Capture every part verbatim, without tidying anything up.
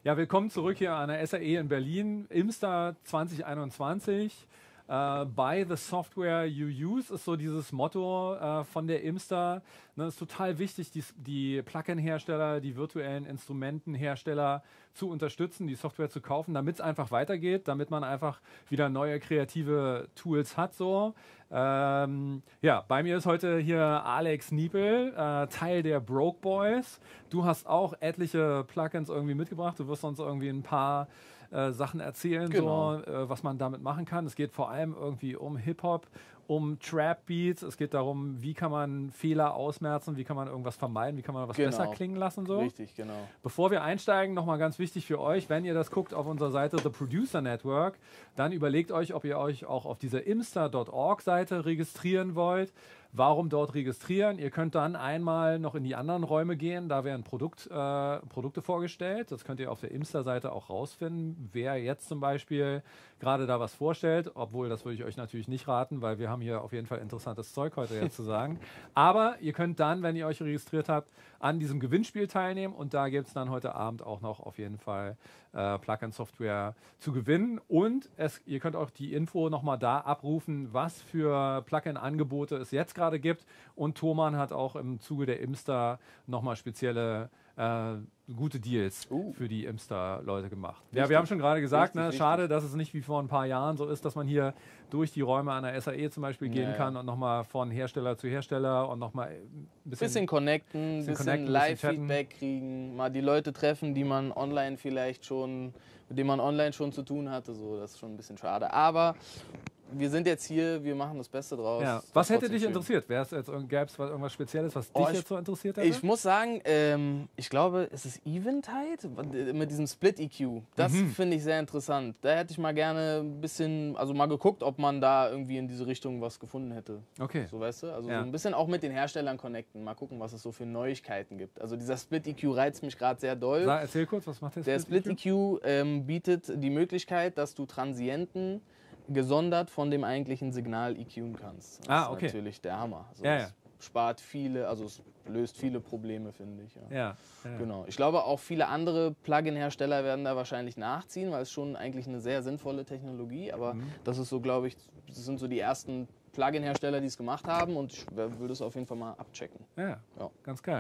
Ja, willkommen zurück hier an der S A E in Berlin. Imsta zwanzig einundzwanzig. Uh, buy the software you use ist so dieses Motto uh, von der Imsta. Ne, ist total wichtig, die, die Plugin-Hersteller, die virtuellen Instrumentenhersteller zu unterstützen, die Software zu kaufen, damit es einfach weitergeht, damit man einfach wieder neue kreative Tools hat. So. Ähm, ja, bei mir ist heute hier Alex Niepel, äh, Teil der Broke Boys. Du hast auch etliche Plugins irgendwie mitgebracht. Du wirst uns irgendwie ein paar Äh, Sachen erzählen, genau. so, äh, was man damit machen kann. Es geht vor allem irgendwie um Hip-Hop, um Trap-Beats. Es geht darum, wie kann man Fehler ausmerzen, wie kann man irgendwas vermeiden, wie kann man was genau. besser klingen lassen. So. Richtig, genau. Bevor wir einsteigen, nochmal ganz wichtig für euch, wenn ihr das guckt auf unserer Seite The Producer Network, dann überlegt euch, ob ihr euch auch auf dieser imsta Punkt org Seite registrieren wollt. Warum dort registrieren? Ihr könnt dann einmal noch in die anderen Räume gehen, da werden Produkt, äh, Produkte vorgestellt. Das könnt ihr auf der Imsta-Seite auch rausfinden, wer jetzt zum Beispiel gerade da was vorstellt, obwohl das würde ich euch natürlich nicht raten, weil wir haben hier auf jeden Fall interessantes Zeug heute jetzt zu sagen. Aber ihr könnt dann, wenn ihr euch registriert habt, an diesem Gewinnspiel teilnehmen und da gibt es dann heute Abend auch noch auf jeden Fall äh, Plugin-Software zu gewinnen und es, ihr könnt auch die Info nochmal da abrufen, was für Plugin-Angebote es jetzt gerade gibt und Thomann hat auch im Zuge der Imsta nochmal spezielle äh, gute Deals uh. für die Imsta-Leute gemacht. Richtig. Ja, wir haben schon gerade gesagt, richtig, ne, richtig. Schade, dass es nicht wie vor ein paar Jahren so ist, dass man hier durch die Räume an der S A E zum Beispiel gehen ja, kann ja. und nochmal von Hersteller zu Hersteller und nochmal ein bisschen, bisschen connecten, bisschen, bisschen Live-Feedback kriegen, mal die Leute treffen, die man online vielleicht schon, mit denen man online schon zu tun hatte. So, das ist schon ein bisschen schade. Aber wir sind jetzt hier, wir machen das Beste draus. Ja. Was hätte dich schön. interessiert? Gäbe es irgendwas Spezielles, was oh, dich ich, jetzt so interessiert hätte? Ich muss sagen, ähm, ich glaube, es ist Eventide mit diesem Split-E Q. Das mhm. finde ich sehr interessant. Da hätte ich mal gerne ein bisschen, also mal geguckt, ob man da irgendwie in diese Richtung was gefunden hätte. Okay. So, weißt du? Also ja. so ein bisschen auch mit den Herstellern connecten. Mal gucken, was es so für Neuigkeiten gibt. Also dieser Split-E Q reizt mich gerade sehr doll. Sag, erzähl kurz, was macht der Der Split-E Q? Split-E Q ähm, bietet die Möglichkeit, dass du Transienten gesondert von dem eigentlichen Signal E Qen kannst. Das ah, okay. ist natürlich der Hammer. Also ja, es ja. spart viele, also es löst viele Probleme, finde ich. Ja. Ja, ja. Genau. Ich glaube, auch viele andere Plugin-Hersteller werden da wahrscheinlich nachziehen, weil es schon eigentlich eine sehr sinnvolle Technologie, aber mhm. das ist so, glaube ich, das sind so die ersten Plugin-Hersteller, die es gemacht haben und ich würde es auf jeden Fall mal abchecken. Ja, ja. Ganz geil.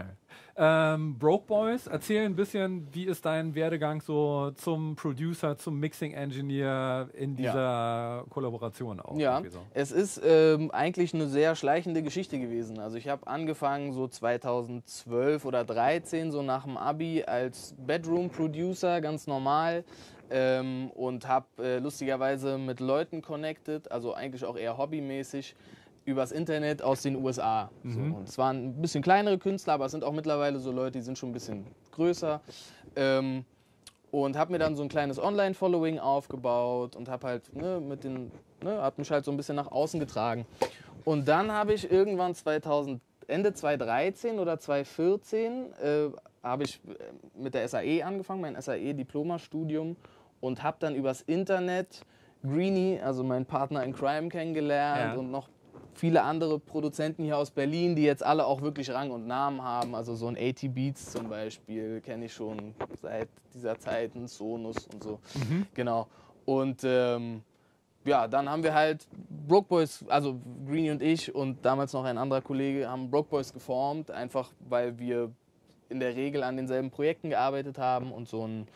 Ähm, Broke Boys, erzähl ein bisschen, wie ist dein Werdegang so zum Producer, zum Mixing-Engineer in dieser ja. Kollaboration auch? Ja, so? Es ist ähm, eigentlich eine sehr schleichende Geschichte gewesen. Also ich habe angefangen so zweitausendzwölf oder dreizehn, so nach dem Abi als Bedroom-Producer, ganz normal. Ähm, und habe äh, lustigerweise mit Leuten connected, also eigentlich auch eher hobbymäßig, übers Internet aus den U S A. Mhm. So. Und es waren ein bisschen kleinere Künstler, aber es sind auch mittlerweile so Leute, die sind schon ein bisschen größer. Ähm, und habe mir dann so ein kleines Online-Following aufgebaut und habe halt ne, mit den, ne, hab mich halt so ein bisschen nach außen getragen. Und dann habe ich irgendwann zweitausend, Ende zweitausenddreizehn oder zweitausendvierzehn äh, habe ich mit der S A E angefangen, mein S A E-Diplomastudium und habe dann übers Internet Greenie, also meinen Partner in Crime, kennengelernt ja. und noch viele andere Produzenten hier aus Berlin, die jetzt alle auch wirklich Rang und Namen haben. Also so ein AT Beats zum Beispiel kenne ich schon seit dieser Zeit, ein Sonus und so. Mhm. Genau. Und ähm, ja, dann haben wir halt Broke Boys, also Greenie und ich und damals noch ein anderer Kollege, haben Broke Boys geformt, einfach weil wir in der Regel an denselben Projekten gearbeitet haben und so ein,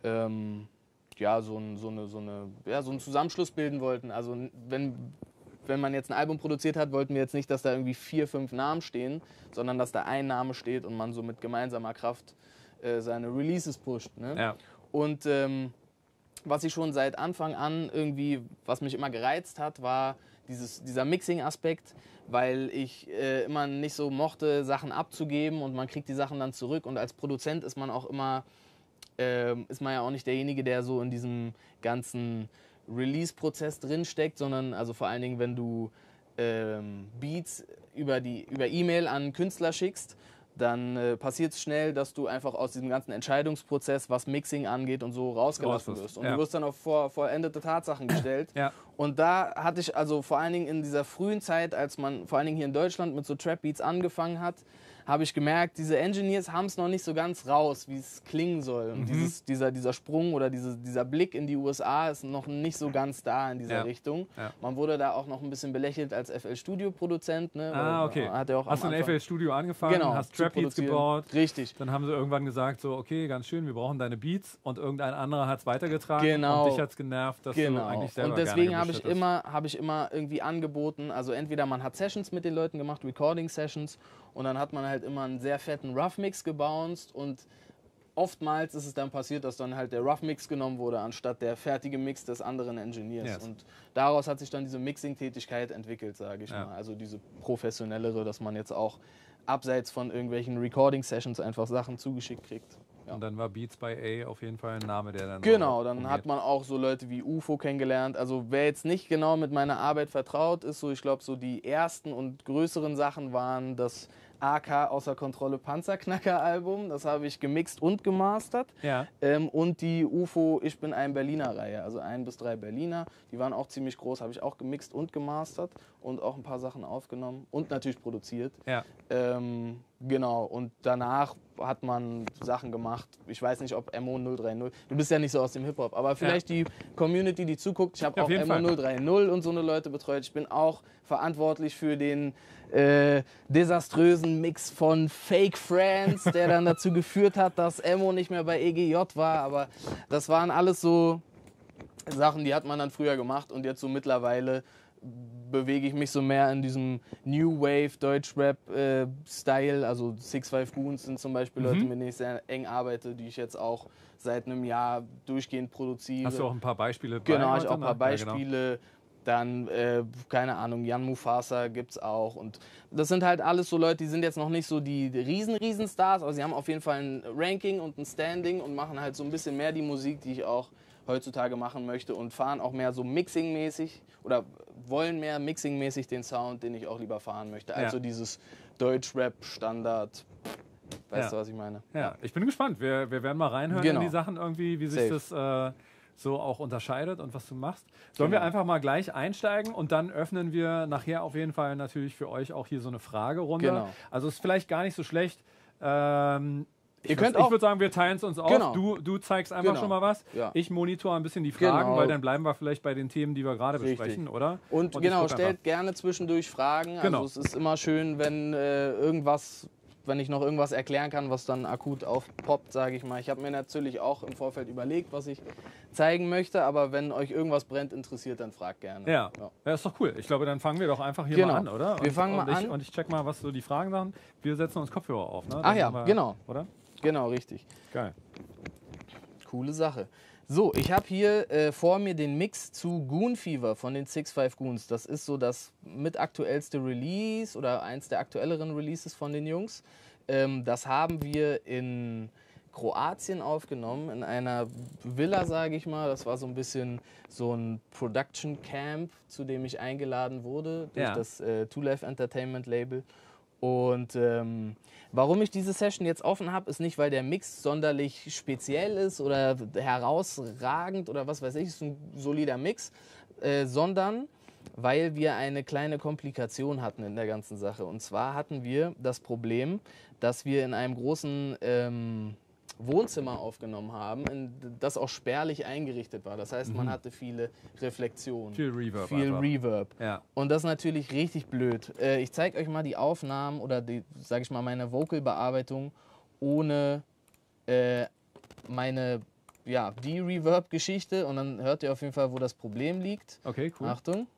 ähm, ja, so, ein, so, eine, so, eine, ja, so einen Zusammenschluss bilden wollten. Also wenn, wenn man jetzt ein Album produziert hat, wollten wir jetzt nicht, dass da irgendwie vier, fünf Namen stehen, sondern dass da ein Name steht und man so mit gemeinsamer Kraft äh, seine Releases pusht. Ne? Ja. Und ähm, was ich schon seit Anfang an irgendwie, was mich immer gereizt hat, war dieses, dieser Mixing-Aspekt, weil ich äh, immer nicht so mochte, Sachen abzugeben und man kriegt die Sachen dann zurück und als Produzent ist man auch immer, äh, ist man ja auch nicht derjenige, der so in diesem ganzen Release-Prozess drinsteckt, sondern also vor allen Dingen, wenn du ähm, Beats über die über E-Mail an einen Künstler schickst, dann äh, passiert es schnell, dass du einfach aus diesem ganzen Entscheidungsprozess, was Mixing angeht und so, rausgelassen wirst. Und ja. du wirst dann auf vor, vollendete Tatsachen gestellt. Ja. Und da hatte ich also vor allen Dingen in dieser frühen Zeit, als man vor allen Dingen hier in Deutschland mit so Trap-Beats angefangen hat, habe ich gemerkt, diese Engineers haben es noch nicht so ganz raus, wie es klingen soll. Und Mhm. dieses, dieser, dieser Sprung oder diese, dieser Blick in die U S A ist noch nicht so ganz da in dieser Ja. Richtung. Ja. Man wurde da auch noch ein bisschen belächelt als F L-Studio-Produzent. Ne? Ah, Weil, okay. äh, Hat er auch Hast du am ein F Anfang- L-Studio angefangen, Genau, hast zu Trap-Beats produzieren. gebaut. Richtig. Dann haben sie irgendwann gesagt, so, okay, ganz schön, wir brauchen deine Beats. Und irgendein anderer hat es weitergetragen. Genau. Und dich hat es genervt, dass du Genau. eigentlich selber Und deswegen gerne habe ich gemischt hättest. immer, habe ich immer irgendwie angeboten, also entweder man hat Sessions mit den Leuten gemacht, Recording-Sessions, und dann hat man halt immer einen sehr fetten Rough-Mix gebounced, und oftmals ist es dann passiert, dass dann halt der Rough-Mix genommen wurde, anstatt der fertige Mix des anderen Engineers. Yes. Und daraus hat sich dann diese Mixing-Tätigkeit entwickelt, sage ich Ja. mal. Also diese professionellere, dass man jetzt auch abseits von irgendwelchen Recording-Sessions einfach Sachen zugeschickt kriegt. Ja. Und dann war Beats by A auf jeden Fall ein Name, der dann. Genau, so dann umgeht. hat man auch so Leute wie U F O kennengelernt. Also wer jetzt nicht genau mit meiner Arbeit vertraut ist, so ich glaube so die ersten und größeren Sachen waren das A K Außer Kontrolle Panzerknacker Album. Das habe ich gemixt und gemastert. Ja. Ähm, und die U F O Ich bin ein Berliner Reihe, also ein bis drei Berliner. Die waren auch ziemlich groß, habe ich auch gemixt und gemastert und auch ein paar Sachen aufgenommen und natürlich produziert. Ja. Ähm, genau, und danach hat man Sachen gemacht. Ich weiß nicht, ob M O null drei null. Du bist ja nicht so aus dem Hip-Hop, aber vielleicht die Community, die zuguckt. Ich habe Ja, auf auch jeden M O Fall. null drei null und so eine Leute betreut. Ich bin auch verantwortlich für den äh, desaströsen Mix von Fake Friends, der dann dazu geführt hat, dass M O nicht mehr bei E G J war. Aber das waren alles so Sachen, die hat man dann früher gemacht, und jetzt so mittlerweile bewege ich mich so mehr in diesem New Wave Deutschrap-Style. Also Six Five Goons sind zum Beispiel Leute, mit denen ich sehr eng arbeite, die ich jetzt auch seit einem Jahr durchgehend produziere. Hast du auch ein paar Beispiele? Genau, bei habe ich heute, auch ein paar ne? Ja, genau. Beispiele. Dann, äh, keine Ahnung, Jan Mufasa gibt es auch. Und das sind halt alles so Leute, die sind jetzt noch nicht so die riesen, riesen Stars, aber sie haben auf jeden Fall ein Ranking und ein Standing und machen halt so ein bisschen mehr die Musik, die ich auch heutzutage machen möchte, und fahren auch mehr so Mixing-mäßig oder wollen mehr Mixing-mäßig den Sound, den ich auch lieber fahren möchte. Also Ja. dieses Deutschrap-Standard. Weißt Ja. du, was ich meine? Ja, ich bin gespannt. Wir, wir werden mal reinhören Genau. in die Sachen irgendwie, wie sich Safe. das äh, so auch unterscheidet und was du machst. Sollen Genau. wir einfach mal gleich einsteigen und dann öffnen wir nachher auf jeden Fall natürlich für euch auch hier so eine Fragerunde. Genau. Also ist vielleicht gar nicht so schlecht. Ähm, Ihr ich könnt ich auch- würde sagen, wir teilen es uns auf. Genau. Du, du zeigst einfach Genau. schon mal was. Ja. Ich monitor ein bisschen die Fragen, Genau. weil dann bleiben wir vielleicht bei den Themen, die wir gerade Richtig. besprechen, oder? Und, ich genau, guck stellt einfach. gerne zwischendurch Fragen. Genau. Also es ist immer schön, wenn äh, irgendwas, wenn ich noch irgendwas erklären kann, was dann akut aufpoppt, sage ich mal. Ich habe mir natürlich auch im Vorfeld überlegt, was ich zeigen möchte, aber wenn euch irgendwas brennt interessiert, dann fragt gerne. Ja. Ja. ja, ist doch cool. Ich glaube, dann fangen wir doch einfach hier Genau. mal an, oder? Wir und, fangen und mal ich, an. Und ich check mal, was so die Fragen sagen. Wir setzen uns Kopfhörer auf, ne? Ach Dann ja, haben wir, genau. Oder? Genau, richtig. Geil. Coole Sache. So, ich habe hier äh, vor mir den Mix zu Goon Fever von den Six Five Goons. Das ist so das mit aktuellste Release oder eins der aktuelleren Releases von den Jungs. Ähm, das haben wir in Kroatien aufgenommen, in einer Villa, sage ich mal. Das war so ein bisschen so ein Production Camp, zu dem ich eingeladen wurde durch Ja. das äh, Two Life Entertainment Label. Und ähm, warum ich diese Session jetzt offen habe, ist nicht, weil der Mix sonderlich speziell ist oder herausragend oder was weiß ich, ist ein solider Mix, äh, sondern weil wir eine kleine Komplikation hatten in der ganzen Sache. Und zwar hatten wir das Problem, dass wir in einem großen ähm, Wohnzimmer aufgenommen haben, in, das auch spärlich eingerichtet war. Das heißt, man hatte viele Reflexionen, Viel Reverb viel einfach. Reverb. Ja. Und das ist natürlich richtig blöd. Äh, ich zeige euch mal die Aufnahmen oder die, sage ich mal, meine Vocal-Bearbeitung ohne äh, meine, ja, die Reverb-Geschichte, und dann hört ihr auf jeden Fall, wo das Problem liegt. Okay, cool. Achtung.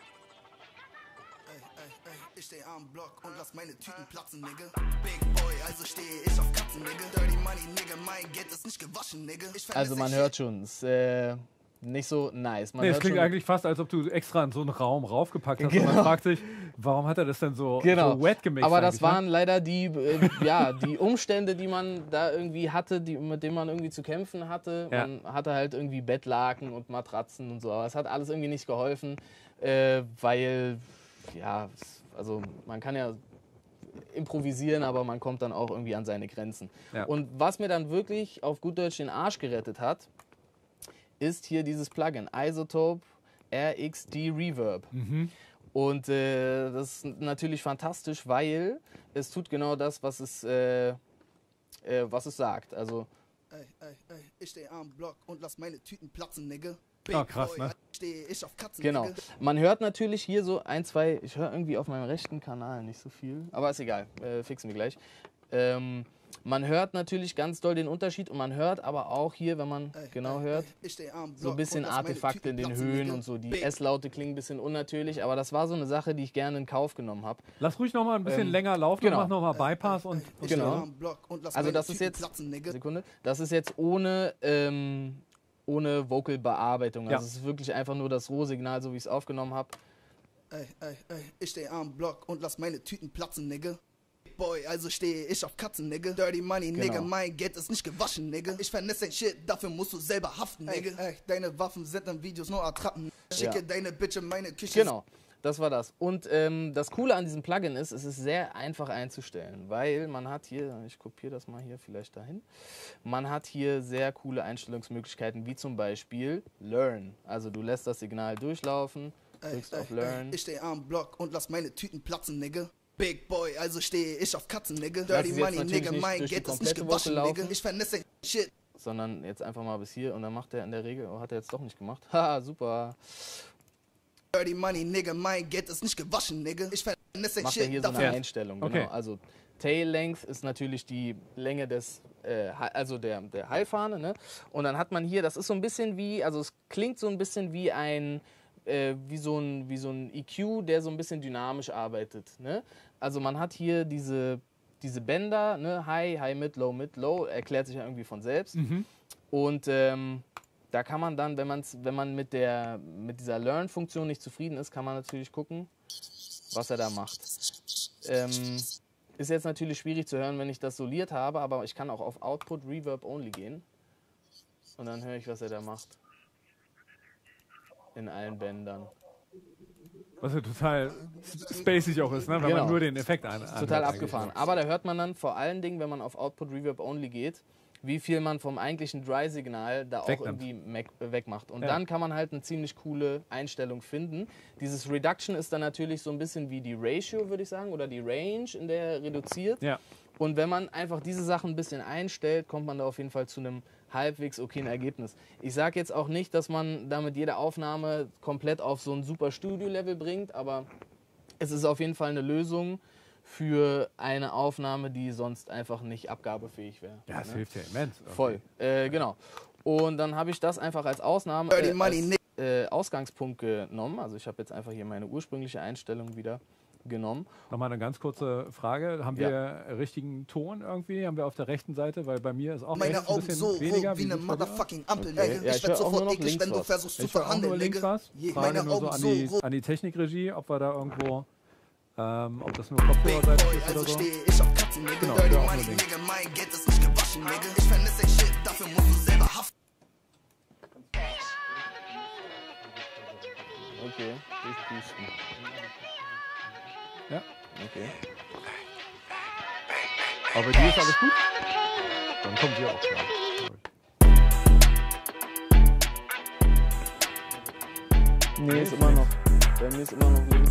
Ich steh am Block und lass meine Tüten platzen, Nigga. Big Boy, also stehe ich auf Katzen, Nigga. Dirty Money, Nigga, mein Geld ist nicht gewaschen, Nigga. Ich vermisse Also man Shit. hört schon, ist äh, nicht so nice. Man Nee, es hört klingt schon, eigentlich fast, als ob du extra in so einen Raum raufgepackt hast. Und Genau. man fragt sich, warum hat er das denn so, Genau. so wet gemixt? Aber das eigentlich, ne? waren leider die, äh, ja, die Umstände, die man da irgendwie hatte, die, mit denen man irgendwie zu kämpfen hatte. Ja. Man hatte halt irgendwie Bettlaken und Matratzen und so, aber es hat alles irgendwie nicht geholfen, äh, weil, ja, es- also man kann ja improvisieren, aber man kommt dann auch irgendwie an seine Grenzen. Ja. Und was mir dann wirklich auf gut Deutsch den Arsch gerettet hat, ist hier dieses Plugin, iZotope R X D Reverb. Mhm. Und äh, das ist natürlich fantastisch, weil es tut genau das, was es, äh, äh, was es sagt. Also Ey, ey, ey, ich steh am Block und lass meine Tüten platzen, Nigga. Ah, krass, ne? Steh ich auf Katzen, genau. Nigga. Man hört natürlich hier so ein, zwei, ich höre irgendwie auf meinem rechten Kanal nicht so viel, aber ist egal, äh, fixen wir gleich. Ähm, man hört natürlich ganz doll den Unterschied und man hört aber auch hier, wenn man Ey, genau ey, hört, ey, ich steh am so ein Block bisschen und lass meine Artefakte Tüten in den platzen, Höhen Nigga. und so. Die Big S-Laute klingen ein bisschen unnatürlich, aber das war so eine Sache, die ich gerne in Kauf genommen habe. Lass ruhig noch mal ein bisschen Ähm, länger laufen genau. und mach noch mal Bypass und, Ich und steh Genau. am Block und lass Also meine das ist Tüten jetzt, platzen, Nigga. Sekunde, das ist jetzt ohne, ähm, ohne Vocal-Bearbeitung. Also Ja. es ist wirklich einfach nur das Rohsignal, so wie ich es aufgenommen habe. Ey, ey, ey, ich steh am Block und lass meine Tüten platzen, Nigga. Boy, also stehe ich auf Katzen, Nigga. Dirty Money, Nigga, Genau. mein Geld ist nicht gewaschen, Nigga. Ich vernetze dein Shit, dafür musst du selber haften, Nigga. Ey, ey, deine Waffen sind in Videos nur Attrappen. Schicke Ja. deine Bitch in meine Küche. Genau, das war das. Und ähm, das Coole an diesem Plugin ist, es ist sehr einfach einzustellen, weil man hat hier, ich kopiere das mal hier vielleicht dahin, man hat hier sehr coole Einstellungsmöglichkeiten, wie zum Beispiel Learn. Also du lässt das Signal durchlaufen, Ey, drückst ey, auf Learn. ey, ich stehe am Block und lass meine Tüten platzen, Nigga. Big Boy, also stehe ich auf Katzen, Nigga. Lass Dirty es jetzt Money, natürlich Nigga, nicht mein durch die Geld ist nicht komplette gewaschen, Woche Nigga. laufen. Ich vernetze dein Shit. Sondern jetzt einfach mal bis hier und dann macht er in der Regel, oh, hat er jetzt doch nicht gemacht. Haha, super. Dirty Money, Nigga, mein Geld ist nicht gewaschen, Nigga. Ich vernetze dein Macht er Shit, hier so eine dafür Einstellung, genau. Okay. Also Tail Length ist natürlich die Länge des, äh, Ha- also der, der Heilfahne, ne? Und dann hat man hier, das ist so ein bisschen wie, also es klingt so ein bisschen wie ein, äh, wie so ein, wie so ein E Q, der so ein bisschen dynamisch arbeitet, ne? Also man hat hier diese, diese Bänder, ne? High, High, Mid, Low, Mid, Low, erklärt sich ja irgendwie von selbst. Und ähm, da kann man dann, wenn, man's, wenn man mit, der, mit dieser Learn-Funktion nicht zufrieden ist, kann man natürlich gucken, was er da macht. Ähm, ist jetzt natürlich schwierig zu hören, wenn ich das soliert habe, aber ich kann auch auf Output Reverb Only gehen. Und dann höre ich, was er da macht. In allen Bändern. was ja total spacig auch ist, ne? wenn Genau. man nur den Effekt ein. Total anhört eigentlich. abgefahren. Aber da hört man dann vor allen Dingen, wenn man auf Output Reverb Only geht, wie viel man vom eigentlichen Dry-Signal da auch Wegnimmt. irgendwie me- wegmacht. Und Ja. dann kann man halt eine ziemlich coole Einstellung finden. Dieses Reduction ist dann natürlich so ein bisschen wie die Ratio, würde ich sagen, oder die Range, in der er reduziert. Ja. Und wenn man einfach diese Sachen ein bisschen einstellt, kommt man da auf jeden Fall zu einem halbwegs okayen Ergebnis. Ich sage jetzt auch nicht, dass man damit jede Aufnahme komplett auf so ein super Studio-Level bringt, aber es ist auf jeden Fall eine Lösung für eine Aufnahme, die sonst einfach nicht abgabefähig wäre. Ja, es ne? hilft ja immens. irgendwie. Voll, äh, genau. Und dann habe ich das einfach als Ausnahme, Dirty äh, Money, als, Nick. äh, Ausgangspunkt genommen. Also ich habe jetzt einfach hier meine ursprüngliche Einstellung wieder genommen. Nochmal eine ganz kurze Frage. Haben Ja. wir richtigen Ton irgendwie? Haben wir auf der rechten Seite? Weil bei mir ist auch Meine rechts ein Augen bisschen so weniger. rot wie eine sieht's bei dir aus? motherfucking Ampel, Okay. Nigga. Ja, Ich ich werd hör auch nur sofort noch eklig, links wenn du was. versuchst zu Ich höre auch nur verhandeln, links Nigga. was. Yeah, Frage meine nur so Augen an so die, rot. an die Technikregie, ob wir da irgendwo, ähm, ob das nur Big Kopfhörerseitig Boy, ist oder also so. stehe ich auf Katzen, Nigga. Genau, Dirty ja, auch Money, nur links. Nigga, mein Geld ist nicht gewaschen, Nigga. Ich vernetze dein Shit, dafür musst du selber haften. Okay, durchpusten. Ja. Okay. Aber bei dir ist alles gut? Dann kommen wir auch klar. Nee, ist immer noch. Bei mir ist immer noch links.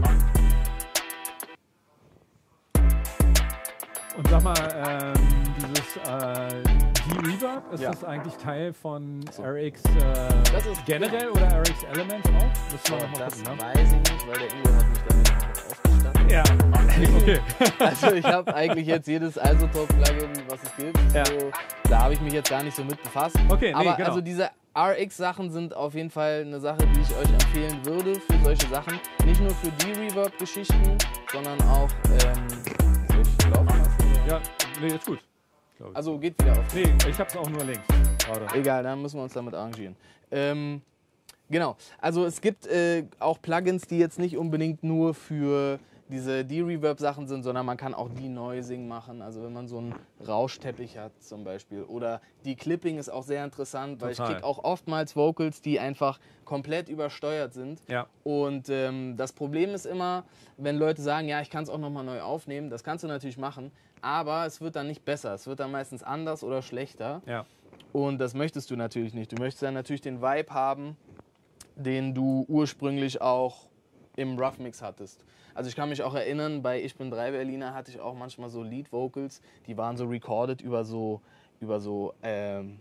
Und sag mal, ähm, dieses äh, D-Reverb, ist Ja. das eigentlich Teil von So. R X Das äh, ist- generell oder R X Elements auch? Müssen wir Oh, noch mal das gucken, ne? weiß ich nicht, weil der Ingo hat mich damit ausgestattet. Ja, okay. Also ich habe eigentlich jetzt jedes Isotope-Plugin, was es gibt. Ja. So, da habe ich mich jetzt gar nicht so mit befasst. Okay, nee, Aber genau. also diese R X-Sachen sind auf jeden Fall eine Sache, die ich euch empfehlen würde für solche Sachen. Nicht nur für die Reverb-Geschichten, sondern auch... Ähm, soll ich laufen lassen? oder? Ja, nee, ist gut. glaub ich. Also geht wieder auf. Nee, ich hab's auch nur links. Gerade. Egal, dann müssen wir uns damit arrangieren. Ähm, genau, also es gibt äh, auch Plugins, die jetzt nicht unbedingt nur für diese De-Reverb-Sachen sind, sondern man kann auch De-Noising machen. Also wenn man so einen Rauschteppich hat zum Beispiel. Oder De-Clipping ist auch sehr interessant, weil Total. ich kriege auch oftmals Vocals, die einfach komplett übersteuert sind. Ja. Und ähm, das Problem ist immer, wenn Leute sagen, ja, ich kann es auch nochmal neu aufnehmen, das kannst du natürlich machen, aber es wird dann nicht besser. Es wird dann meistens anders oder schlechter. Ja. Und das möchtest du natürlich nicht. Du möchtest dann natürlich den Vibe haben, den du ursprünglich auch im Rough Mix hattest. Also ich kann mich auch erinnern, bei Ich bin drei Berliner hatte ich auch manchmal so Lead Vocals, die waren so recorded über so, über so ähm,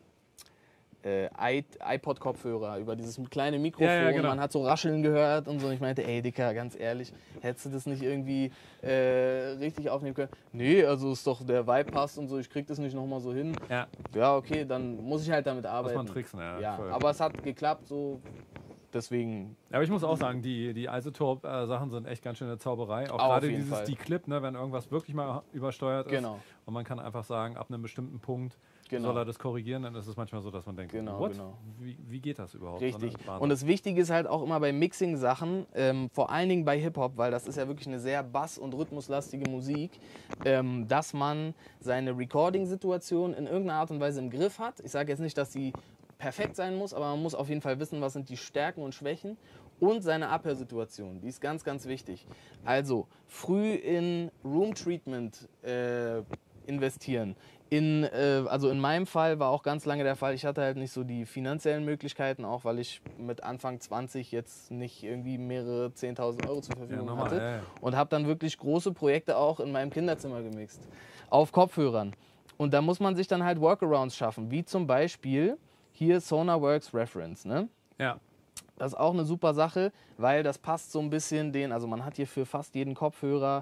äh, iPod-Kopfhörer, über dieses kleine Mikrofon. Ja, ja, genau. Man hat so Rascheln gehört und so. Und ich meinte, ey Dicker, ganz ehrlich, hättest du das nicht irgendwie äh, richtig aufnehmen können? Nee, also ist doch, der Vibe passt und so, ich krieg das nicht nochmal so hin. Ja. Ja, okay, dann muss ich halt damit arbeiten. Muss man tricksen, ja. Ja, voll. aber es hat geklappt, so deswegen. Ja, aber ich muss auch sagen, die, die Isotope-Sachen sind echt ganz schön eine Zauberei. Auch Auf gerade jeden dieses Fall. Declip, ne, wenn irgendwas wirklich mal übersteuert ist. Genau. Und man kann einfach sagen, ab einem bestimmten Punkt Genau. soll er das korrigieren, dann ist es manchmal so, dass man denkt, Genau, what? genau. Wie, wie geht das überhaupt? Richtig. So, ne? Und das Wichtige ist halt auch immer bei Mixing-Sachen, ähm, vor allen Dingen bei Hip-Hop, weil das ist ja wirklich eine sehr bass- und rhythmuslastige Musik, ähm, dass man seine Recording-Situation in irgendeiner Art und Weise im Griff hat. Ich sage jetzt nicht, dass sie perfekt sein muss, aber man muss auf jeden Fall wissen, was sind die Stärken und Schwächen. Und seine Abhörsituation, die ist ganz, ganz wichtig. Also früh in Room Treatment äh, investieren. In, äh, also in meinem Fall war auch ganz lange der Fall, ich hatte halt nicht so die finanziellen Möglichkeiten, auch weil ich mit Anfang zwanzig jetzt nicht irgendwie mehrere zehntausend Euro zur Verfügung Ja, normal, hatte. ja, ja. Und habe dann wirklich große Projekte auch in meinem Kinderzimmer gemixt. Auf Kopfhörern. Und da muss man sich dann halt Workarounds schaffen, wie zum Beispiel hier Sonarworks Reference. Ne? Ja. Das ist auch eine super Sache, weil das passt so ein bisschen den, also man hat hier für fast jeden Kopfhörer,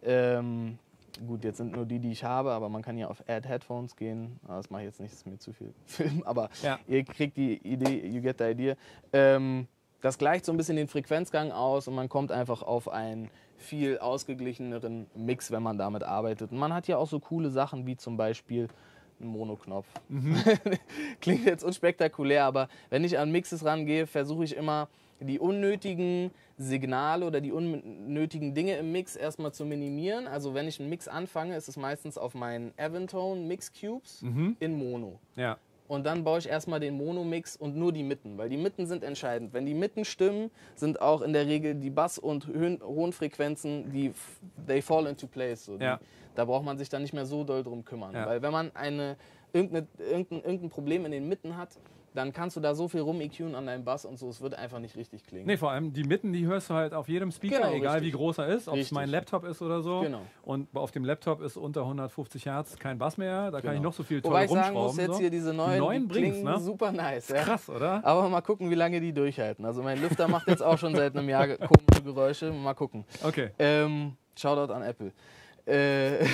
ähm, gut, jetzt sind nur die, die ich habe, aber man kann hier auf Add Headphones gehen. Aber das mache ich jetzt nicht, das ist mir zu viel Film, aber Ja. ihr kriegt die Idee, you get the idea. Ähm, das gleicht so ein bisschen den Frequenzgang aus und man kommt einfach auf einen viel ausgeglicheneren Mix, wenn man damit arbeitet. Und man hat hier auch so coole Sachen wie zum Beispiel einen Monoknopf. Mhm. Klingt jetzt unspektakulär, aber wenn ich an Mixes rangehe, versuche ich immer die unnötigen Signale oder die unnötigen Dinge im Mix erstmal zu minimieren. Also wenn ich einen Mix anfange, ist es meistens auf meinen Aventone Mix Cubes Mhm. in Mono. Ja. Und dann baue ich erstmal den Mono-Mix und nur die Mitten, weil die Mitten sind entscheidend. Wenn die Mitten stimmen, sind auch in der Regel die Bass- und Höhen, hohen Frequenzen, die f- they fall into place. So. Die, Ja. Da braucht man sich dann nicht mehr so doll drum kümmern. Ja. Weil wenn man eine, irgendeine, irgendein, irgendein Problem in den Mitten hat, dann kannst du da so viel rum-EQen an deinem Bass und so, es wird einfach nicht richtig klingen. Nee, vor allem die Mitten, die hörst du halt auf jedem Speaker, Genau, egal richtig. wie groß er ist, ob es Richtig. mein Laptop ist oder so. Genau. Und auf dem Laptop ist unter hundertfünfzig Hertz kein Bass mehr, da kann Genau. ich noch so viel toll Wobei ich sagen rumschrauben. muss, jetzt so. hier diese neuen, Die neuen die bringt's, klingen ne? super nice. Ja. Krass, oder? Aber mal gucken, wie lange die durchhalten. Also mein Lüfter macht jetzt auch schon seit einem Jahr komische Geräusche. Mal gucken. Okay. Ähm, Shoutout an Apple. Äh,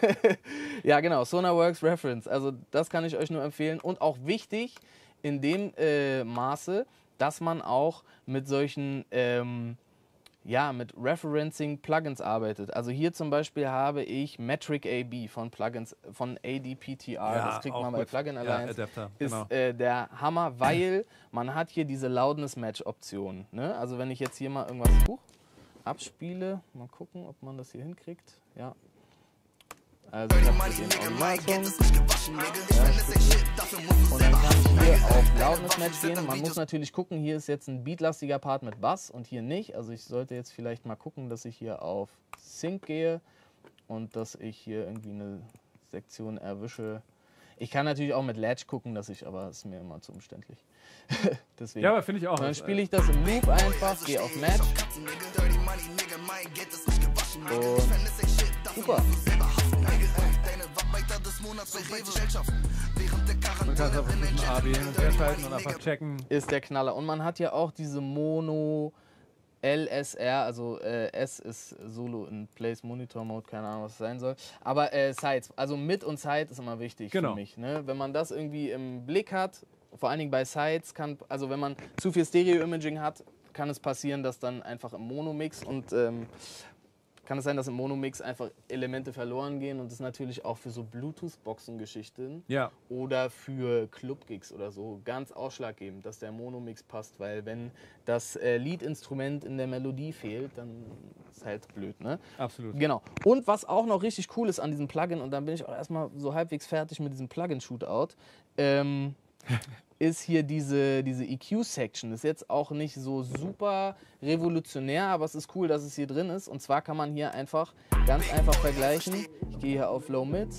ja, genau, Sonarworks Reference. Also das kann ich euch nur empfehlen. Und auch wichtig in dem äh, Maße, dass man auch mit solchen, ähm, ja, mit Referencing-Plugins arbeitet. Also hier zum Beispiel habe ich Metric A B von Plugins, von A D P T R. Ja, das kriegt auch man bei gut. Plugin Ja, Alliance. Adapter, Ist genau. äh, der Hammer, weil man hat hier diese Loudness-Match-Option. Ne? Also wenn ich jetzt hier mal irgendwas huch, abspiele, mal gucken, ob man das hier hinkriegt. Ja. Also ich habe hier den Originalsong. Und dann kann ich hier auf Loudness Match gehen. Man muss natürlich gucken, hier ist jetzt ein beatlastiger Part mit Bass und hier nicht. Also ich sollte jetzt vielleicht mal gucken, dass ich hier auf Sync gehe und dass ich hier irgendwie eine Sektion erwische. Ich kann natürlich auch mit Latch gucken, dass ich, aber ist mir immer zu umständlich. Deswegen. Ja, aber finde ich auch. Und dann Das, spiele ich das im Loop einfach, gehe auf Match. Und super. Man kann es einfach mit A B hin und her schalten und einfach checken. Ist der Knaller. Und man hat ja auch diese Mono L S R, also äh, S ist Solo in Place Monitor Mode, keine Ahnung, was es sein soll. Aber äh, Sides, also Mid und Side ist immer wichtig Genau. für mich. Ne? Wenn man das irgendwie im Blick hat, vor allen Dingen bei Sides, kann, also wenn man zu viel Stereo-Imaging hat, kann es passieren, dass dann einfach im Monomix und ähm, kann es sein, dass im Monomix einfach Elemente verloren gehen und das ist natürlich auch für so Bluetooth-Boxen-Geschichten Ja. oder für Club-Gigs oder so ganz ausschlaggebend, dass der Monomix passt, weil wenn das äh, Lead-Instrument in der Melodie fehlt, dann ist halt blöd, ne? Absolut. Genau. Und was auch noch richtig cool ist an diesem Plugin, und dann bin ich auch erstmal so halbwegs fertig mit diesem Plugin-Shootout, ähm, ist hier diese, diese E Q-Section. Ist jetzt auch nicht so super revolutionär, aber es ist cool, dass es hier drin ist. Und zwar kann man hier einfach ganz einfach vergleichen. Ich gehe hier auf Low Mid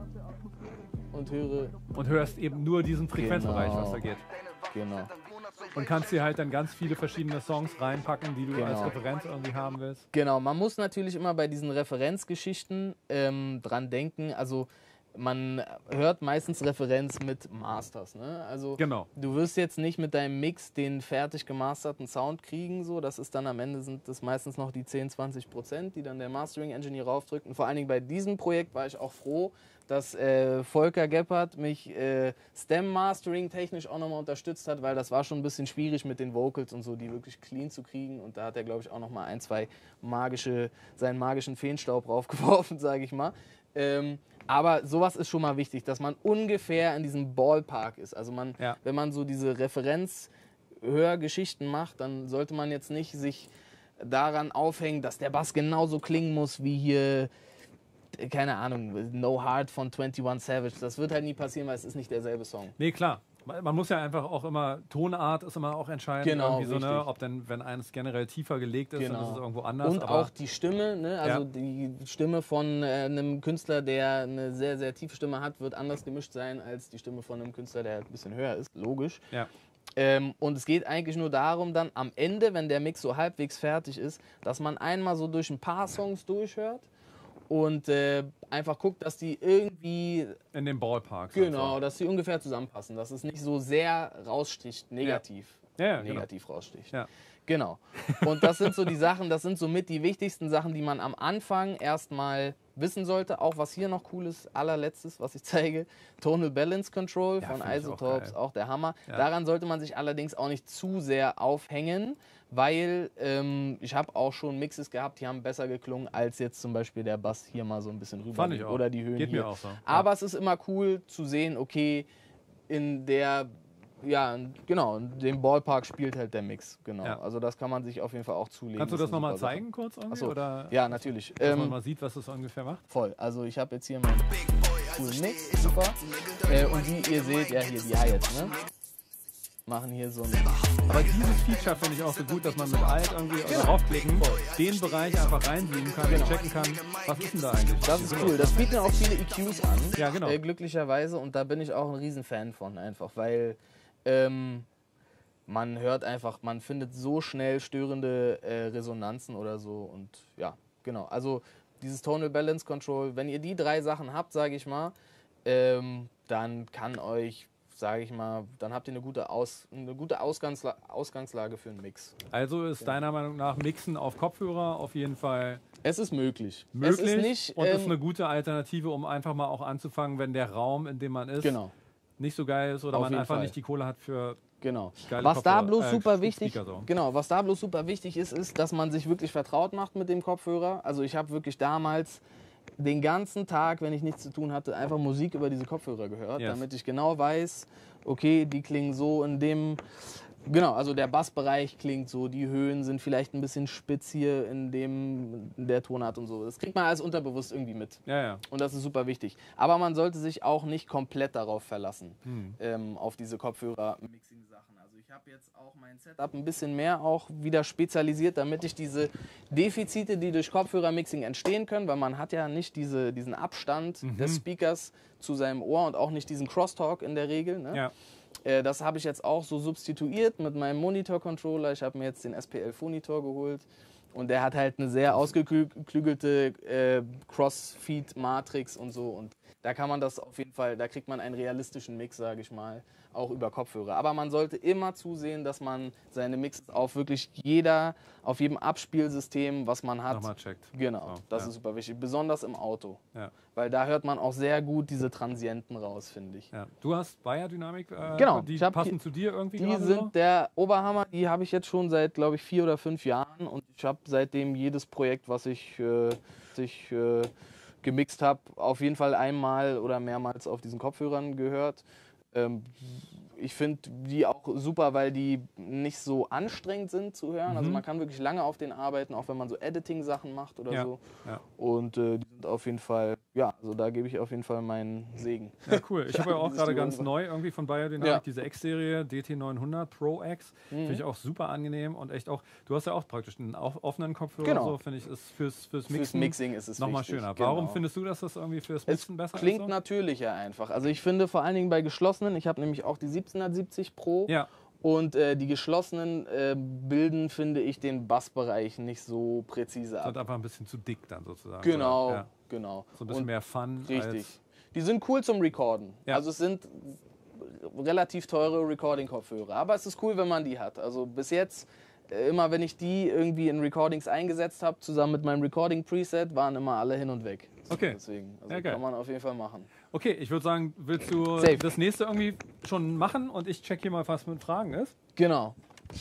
und höre. Und hörst eben nur diesen Frequenzbereich, Genau. was da geht. Genau. und kannst dir halt dann ganz viele verschiedene Songs reinpacken, die du Genau. als Referenz irgendwie haben willst. Genau, man muss natürlich immer bei diesen Referenzgeschichten ähm, dran denken. Also man hört meistens Referenz mit Masters. Ne? Also Genau. du wirst jetzt nicht mit deinem Mix den fertig gemasterten Sound kriegen. So. Das ist dann am Ende sind das meistens noch die zehn, zwanzig Prozent, die dann der Mastering-Engineer raufdrückt. Und vor allen Dingen bei diesem Projekt war ich auch froh, dass äh, Volker Gebhardt mich äh, Stem-Mastering technisch auch nochmal unterstützt hat, weil das war schon ein bisschen schwierig mit den Vocals und so, die wirklich clean zu kriegen. Und da hat er, glaube ich, auch nochmal ein, zwei magische, seinen magischen Feenstaub raufgeworfen, sage ich mal. Ähm, aber sowas ist schon mal wichtig, dass man ungefähr in diesem Ballpark ist. Also man, Ja. wenn man so diese Referenz-Hörgeschichten macht, dann sollte man jetzt nicht sich daran aufhängen, dass der Bass genauso klingen muss wie hier, keine Ahnung, No Heart von einundzwanzig Savage. Das wird halt nie passieren, weil es ist nicht derselbe Song. Nee, klar. Man muss ja einfach auch immer, Tonart ist immer auch entscheidend. Genau, irgendwie so, ne? richtig. Ob denn, wenn eines generell tiefer gelegt ist, Genau. dann ist es irgendwo anders. Und aber auch die Stimme, ne? Also Ja. die Stimme von äh, einem Künstler, der eine sehr, sehr tiefe Stimme hat, wird anders gemischt sein als die Stimme von einem Künstler, der ein bisschen höher ist. Logisch. ja. Ähm, und es geht eigentlich nur darum, dann am Ende, wenn der Mix so halbwegs fertig ist, dass man einmal so durch ein paar Songs durchhört und äh, einfach guckt, dass die irgendwie, In dem Ballpark. genau, dass die ungefähr zusammenpassen, dass es nicht so sehr raussticht, negativ, Ja, ja, genau. negativ raussticht. Ja. Genau. Und das sind so die Sachen, das sind somit die wichtigsten Sachen, die man am Anfang erstmal wissen sollte. Auch was hier noch cool ist, allerletztes, was ich zeige, Tonal Balance Control Ja, von find ich auch Isotopes, geil. auch, der Hammer. Ja. Daran sollte man sich allerdings auch nicht zu sehr aufhängen, weil ähm, ich habe auch schon Mixes gehabt, die haben besser geklungen, als jetzt zum Beispiel der Bass hier mal so ein bisschen rüber Fand ich geht auch. oder die Höhen Geht hier. mir auch so. Ja. Aber es ist immer cool zu sehen, okay, in der, ja, genau, in dem Ballpark spielt halt der Mix, genau. Ja. Also das kann man sich auf jeden Fall auch zulegen. Kannst du ist das eine nochmal super Sache. zeigen kurz irgendwie? Ach so. Oder Ja, natürlich. dass man Ähm, mal sieht, was das ungefähr macht? voll. Also ich habe jetzt hier meinen coolen Mix, super. Äh, und wie ihr seht, ja hier die Hi-Hats, ne? Machen hier so ein... Aber dieses Feature finde ich auch so gut, dass man mit Alt irgendwie Genau. draufklicken, den Bereich einfach reinzoomen kann Genau. und checken kann, was ist denn da eigentlich? Das ist cool. Das bieten auch viele E Qs an, Ja, genau. äh, glücklicherweise. Und da bin ich auch ein Riesenfan von einfach, weil ähm, man hört einfach, man findet so schnell störende äh, Resonanzen oder so. Und ja, genau. Also dieses Tonal Balance Control, wenn ihr die drei Sachen habt, sage ich mal, ähm, dann kann euch, sage ich mal, dann habt ihr eine gute, Aus, eine gute Ausgangsla Ausgangslage für einen Mix. Also ist deiner Meinung nach Mixen auf Kopfhörer auf jeden Fall Es ist möglich. möglich Es ist nicht, und ähm, ist eine gute Alternative, um einfach mal auch anzufangen, wenn der Raum, in dem man ist, genau. nicht so geil ist oder Auf man jeden einfach Fall. nicht die Kohle hat für... Genau. Geile Was da Kopfhörer, bloß äh, super wichtig, Speaker so. genau, was da bloß super wichtig ist, ist, dass man sich wirklich vertraut macht mit dem Kopfhörer. Also ich habe wirklich damals den ganzen Tag, wenn ich nichts zu tun hatte, einfach Musik über diese Kopfhörer gehört, Yes. damit ich genau weiß, okay, die klingen so in dem, genau, also der Bassbereich klingt so, die Höhen sind vielleicht ein bisschen spitz hier in dem, in der Tonart und so. Das kriegt man alles unterbewusst irgendwie mit. Ja, ja. Und das ist super wichtig. Aber man sollte sich auch nicht komplett darauf verlassen, Hm. ähm, auf diese Kopfhörer-Mixing-Sachen. Also ich habe jetzt auch mein Setup ein bisschen mehr auch wieder spezialisiert, damit ich diese Defizite, die durch Kopfhörer-Mixing entstehen können, weil man hat ja nicht diese, diesen Abstand Mhm. des Speakers zu seinem Ohr und auch nicht diesen Crosstalk in der Regel. Ne? Ja. Äh, das habe ich jetzt auch so substituiert mit meinem Monitor-Controller. Ich habe mir jetzt den S P L Phonitor geholt. Und der hat halt eine sehr ausgeklügelte äh, Cross-Feed-Matrix und so. Und da kann man das auf jeden Fall, da kriegt man einen realistischen Mix, sage ich mal, auch über Kopfhörer. Aber man sollte immer zusehen, dass man seine Mixes auf wirklich jeder, auf jedem Abspielsystem, was man hat, Nochmal checkt. genau, So, das ja. ist super wichtig. Besonders im Auto. Ja. Weil da hört man auch sehr gut diese Transienten raus, finde ich. Ja. Du hast Bayer Dynamik, äh, Genau, die ich hab passen die- zu dir irgendwie Die gerade sind so? der Oberhammer, die habe ich jetzt schon seit, glaube ich, vier oder fünf Jahren und ich habe seitdem jedes Projekt, was ich, äh, was ich äh, gemixt habe, auf jeden Fall einmal oder mehrmals auf diesen Kopfhörern gehört. Ähm, ich finde die auch super, weil die nicht so anstrengend sind zu hören. Also Mhm. man kann wirklich lange auf denen arbeiten, auch wenn man so Editing-Sachen macht oder Ja, so. ja. Und äh, die sind auf jeden Fall, ja, also da gebe ich auf jeden Fall meinen Segen. Ja, cool. Ich habe ja auch Dieses gerade Duo ganz einfach. neu irgendwie von Bayer Dynamic Ja. diese X-Serie D T neunhundert Pro X. Finde ich auch super angenehm und echt auch, du hast ja auch praktisch einen auf- offenen Kopfhörer, Genau. so finde ich, ist fürs, fürs Mixen, Fürs Mixing ist es nochmal wichtig, schöner. genau. Warum findest du, dass das irgendwie fürs Es Mixen besser klingt ist? So? natürlicher einfach. Also ich finde vor allen Dingen bei geschlossenen, ich habe nämlich auch die siebzehnhundertsiebzig Pro Ja, Und äh, die geschlossenen äh, bilden, finde ich, den Bassbereich nicht so präzise ab. Sind einfach ein bisschen zu dick dann sozusagen. Genau, oder? Ja. genau. So ein bisschen Und mehr Fun. richtig. Als Die sind cool zum Recorden. Ja. Also es sind relativ teure Recording-Kopfhörer. Aber es ist cool, wenn man die hat. Also bis jetzt, äh, immer wenn ich die irgendwie in Recordings eingesetzt habe, zusammen mit meinem Recording-Preset, waren immer alle hin und weg. Okay. Deswegen, also Ja, geil. kann man auf jeden Fall machen. Okay, ich würde sagen, willst du Safe. das nächste irgendwie schon machen und ich check hier mal, was mit Fragen ist? Genau.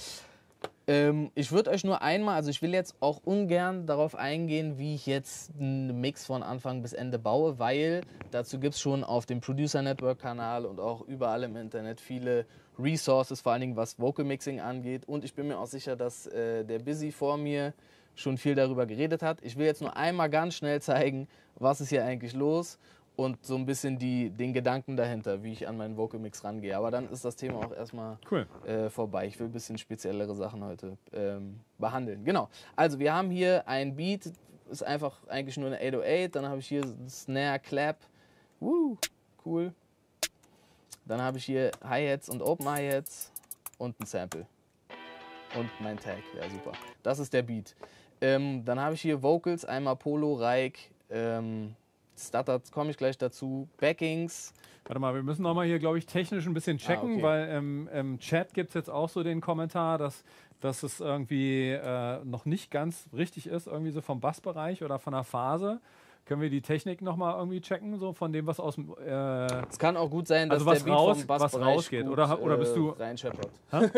Ähm, ich würde euch nur einmal, also ich will jetzt auch ungern darauf eingehen, wie ich jetzt einen Mix von Anfang bis Ende baue, weil dazu gibt es schon auf dem Producer Network Kanal und auch überall im Internet viele Resources, vor allen Dingen was Vocal Mixing angeht. Und ich bin mir auch sicher, dass äh, der Busy vor mir schon viel darüber geredet hat. Ich will jetzt nur einmal ganz schnell zeigen, was ist hier eigentlich los und so ein bisschen die, den Gedanken dahinter, wie ich an meinen Vocal Mix rangehe. Aber dann ist das Thema auch erstmal Cool. äh, vorbei. Ich will ein bisschen speziellere Sachen heute ähm, behandeln. Genau. Also wir haben hier ein Beat, ist einfach eigentlich nur eine acht null acht. Dann habe ich hier Snare, Clap. Woo, cool. Dann habe ich hier Hi-Hats und Open Hi-Hats und ein Sample. Und mein Tag, ja super. Das ist der Beat. Ähm, dann habe ich hier Vocals, einmal Polo, Reik, ähm, Stutter, komme ich gleich dazu, Backings. Warte mal, wir müssen nochmal hier, glaube ich, technisch ein bisschen checken, Ah, okay. weil ähm, im Chat gibt es jetzt auch so den Kommentar, dass, dass es irgendwie äh, noch nicht ganz richtig ist, irgendwie so vom Bassbereich oder von der Phase. Können wir die Technik nochmal irgendwie checken, so von dem, was aus dem... Äh, Es kann auch gut sein, dass Also was der Beat raus- vom was Bassbereich rausgeht, gut, oder- oder bist du- äh, reinscheppert.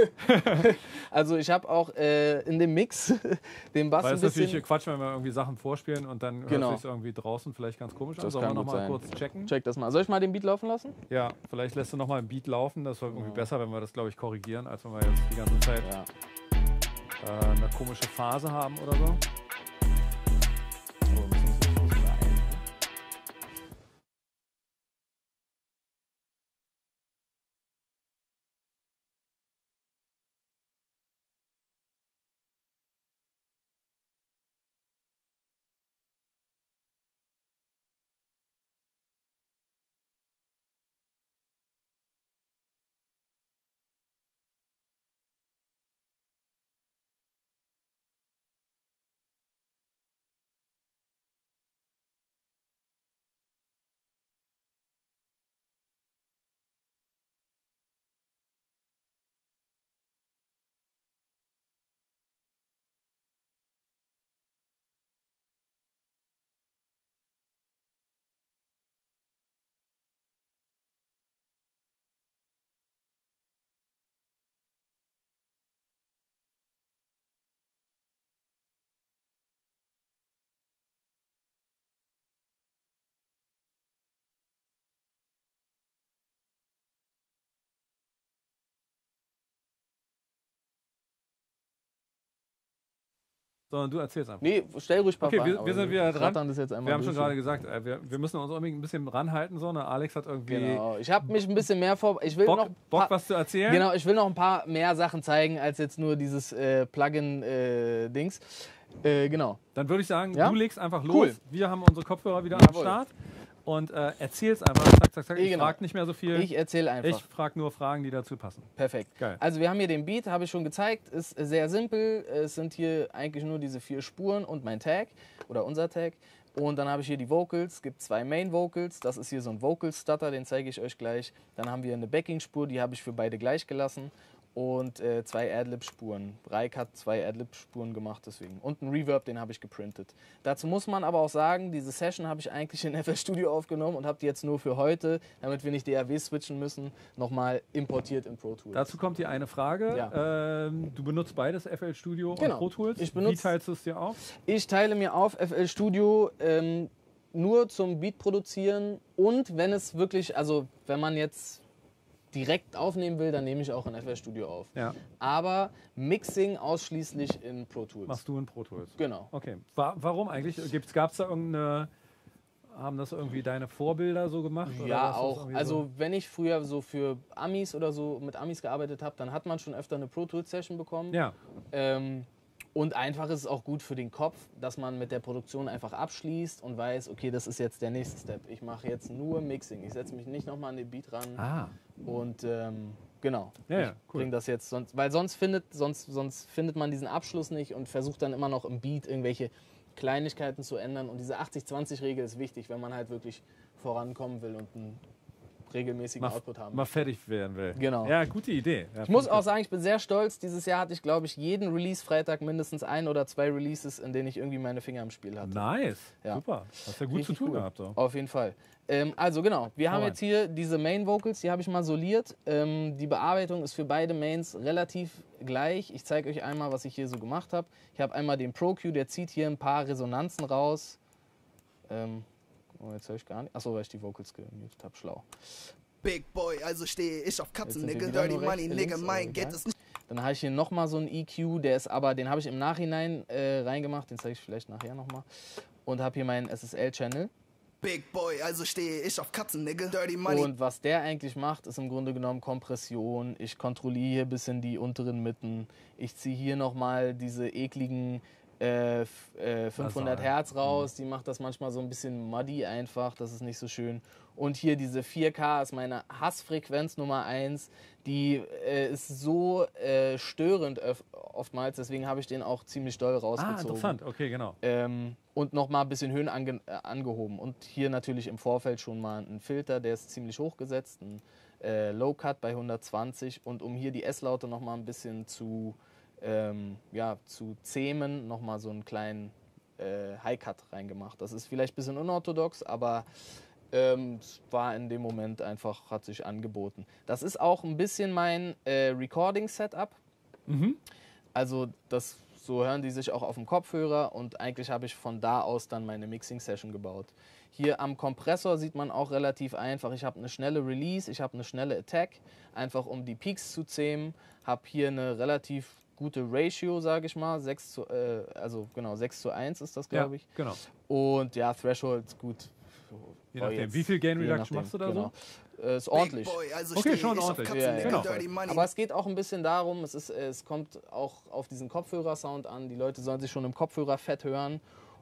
Also ich habe auch äh, in dem Mix den Bass weil ein es natürlich bisschen... Quatsch, wenn wir irgendwie Sachen vorspielen und dann Genau. hört sich irgendwie draußen vielleicht ganz komisch an. Das Sollen wir kann gut nochmal sein. kurz checken? Check das mal. Soll ich mal den Beat laufen lassen? Ja, vielleicht lässt du nochmal ein Beat laufen. Das wäre irgendwie Ja. besser, wenn wir das, glaube ich, korrigieren, als wenn wir jetzt die ganze Zeit Ja. äh, eine komische Phase haben oder so. Oh, wir müssen uns nicht beeilen. Sondern du erzählst einfach. Nee, stell ruhig ein paar Okay, Fragen, wir, aber wir sind wieder dran. rattern das jetzt einmal Wir haben schon durch. gerade gesagt, äh, wir, wir müssen uns irgendwie ein bisschen ranhalten. So, ne? Alex hat irgendwie Genau. Ich habe mich ein bisschen mehr vor... Ich will noch Bock, ein Bock paar- was zu erzählen. Genau, ich will noch ein paar mehr Sachen zeigen, als jetzt nur dieses äh, Plugin-Dings. Äh, genau. Dann würde ich sagen, Ja? du legst einfach los. Cool. Wir haben unsere Kopfhörer wieder Jawohl. am Start. Und äh, erzählst einfach. Zack, zack, zack. Ich Genau. frage nicht mehr so viel. Ich erzähle einfach. Ich frage nur Fragen, die dazu passen. Perfekt. Geil. Also wir haben hier den Beat, habe ich schon gezeigt, ist sehr simpel. Es sind hier eigentlich nur diese vier Spuren und mein Tag oder unser Tag. Und dann habe ich hier die Vocals, es gibt zwei Main Vocals. Das ist hier so ein Vocal Stutter, den zeige ich euch gleich. Dann haben wir eine Backing-Spur, die habe ich für beide gleich gelassen. Und äh, zwei Adlib-Spuren. Reik hat zwei Adlib-Spuren gemacht deswegen. Und ein Reverb, den habe ich geprintet. Dazu muss man aber auch sagen, diese Session habe ich eigentlich in F L Studio aufgenommen und habe die jetzt nur für heute, damit wir nicht D A W switchen müssen, nochmal importiert in Pro Tools. Dazu kommt die eine Frage. Ja. Ähm, du benutzt beides, F L Studio Genau. und Pro Tools. Ich Wie benutze- teilst du es dir auf? Ich teile mir auf F L Studio ähm, nur zum Beat produzieren und wenn es wirklich, also wenn man jetzt direkt aufnehmen will, dann nehme ich auch in F L Studio auf. Ja. Aber Mixing ausschließlich in Pro Tools. Machst du in Pro Tools? Genau. Okay. Wa warum eigentlich? Gab es da irgendeine... Haben das irgendwie deine Vorbilder so gemacht? oder Ja, was das auch. irgendwie Also wenn ich früher so für Amis oder so mit Amis gearbeitet habe, dann hat man schon öfter eine Pro Tools Session bekommen. So? Ja. Ähm, und einfach ist es auch gut für den Kopf, dass man mit der Produktion einfach abschließt und weiß, okay, das ist jetzt der nächste Step. Ich mache jetzt nur Mixing. Ich setze mich nicht nochmal an den Beat ran. Ah. Und ähm, genau. Ja, ich ja, cool. bring das jetzt, sonst, weil sonst findet, sonst, sonst findet man diesen Abschluss nicht und versucht dann immer noch im Beat irgendwelche Kleinigkeiten zu ändern. Und diese achtzig zwanzig Regel ist wichtig, wenn man halt wirklich vorankommen will und einen regelmäßigen Mal, Output haben will. mal fertig werden will. Genau. Ja, gute Idee. Ja, Ich muss auch sagen, ich bin sehr stolz. Dieses Jahr hatte ich, glaube ich, jeden Release-Freitag mindestens ein oder zwei Releases, in denen ich irgendwie meine Finger im Spiel hatte. Nice. Ja. Super. Hast ja gut Richtig zu tun cool. gehabt. So. Auf jeden Fall. Ähm, also genau, wir haben rein. jetzt hier diese Main Vocals, die habe ich mal soliert. Ähm, die Bearbeitung ist für beide Mains relativ gleich. Ich zeige euch einmal, was ich hier so gemacht habe. Ich habe einmal den Pro Q, der zieht hier ein paar Resonanzen raus. Ähm, oh, jetzt höre ich gar nicht. Achso, weil ich die Vocals gemutet habe, schlau. Big Boy, also stehe ich auf Katzen, Jetzt sind wir Nigga. wieder Dirty nur Money, rechts, Nigga, links, mein aber Geld egal. ist nicht. Dann habe ich hier nochmal so einen E Q, der ist aber, den habe ich im Nachhinein äh, reingemacht, den zeige ich vielleicht nachher nochmal. Und habe hier meinen S S L-Channel. Big Boy, also stehe ich auf Katzen, Nigga. Dirty Money. Und was der eigentlich macht, ist im Grunde genommen Kompression. Ich kontrolliere hier ein bisschen die unteren Mitten. Ich ziehe hier nochmal diese ekligen äh, f- äh, fünfhundert Also, Hertz raus. Die macht das manchmal so ein bisschen muddy einfach. Das ist nicht so schön. Und hier diese vier K ist meine Hassfrequenz Nummer eins. Die äh, ist so äh, störend öf- oftmals. Deswegen habe ich den auch ziemlich doll Ah, rausgezogen. interessant. Okay, genau. Ähm, und nochmal ein bisschen Höhen ange äh, angehoben. Und hier natürlich im Vorfeld schon mal ein Filter, der ist ziemlich hochgesetzt, ein äh, Low Cut bei hundertzwanzig. Und um hier die S-Laute nochmal ein bisschen zu, ähm, ja, zu zähmen, nochmal so einen kleinen äh, High Cut reingemacht. Das ist vielleicht ein bisschen unorthodox, aber ähm, es war in dem Moment einfach, hat sich angeboten. Das ist auch ein bisschen mein äh, Recording-Setup. Mhm. Also das, so hören die sich auch auf dem Kopfhörer und eigentlich habe ich von da aus dann meine Mixing-Session gebaut. Hier am Kompressor sieht man auch relativ einfach, ich habe eine schnelle Release, ich habe eine schnelle Attack, einfach um die Peaks zu zähmen, habe hier eine relativ gute Ratio, sage ich mal, sechs zu, äh, also genau, sechs zu eins ist das, Ja, glaube ich. genau. Und ja, Threshold, gut. Je Oh, nachdem. jetzt- Wie viel Gain je Reduction nachdem, machst du da genau. so? Äh, ist Big ordentlich. Boy, also Okay, stehe schon ich auf ordentlich. Katzen, Ja, Nigga. genau. Dirty Money. Aber es geht auch ein bisschen darum, es, ist, es kommt auch auf diesen Kopfhörersound an. Die Leute sollen sich schon im Kopfhörer fett hören.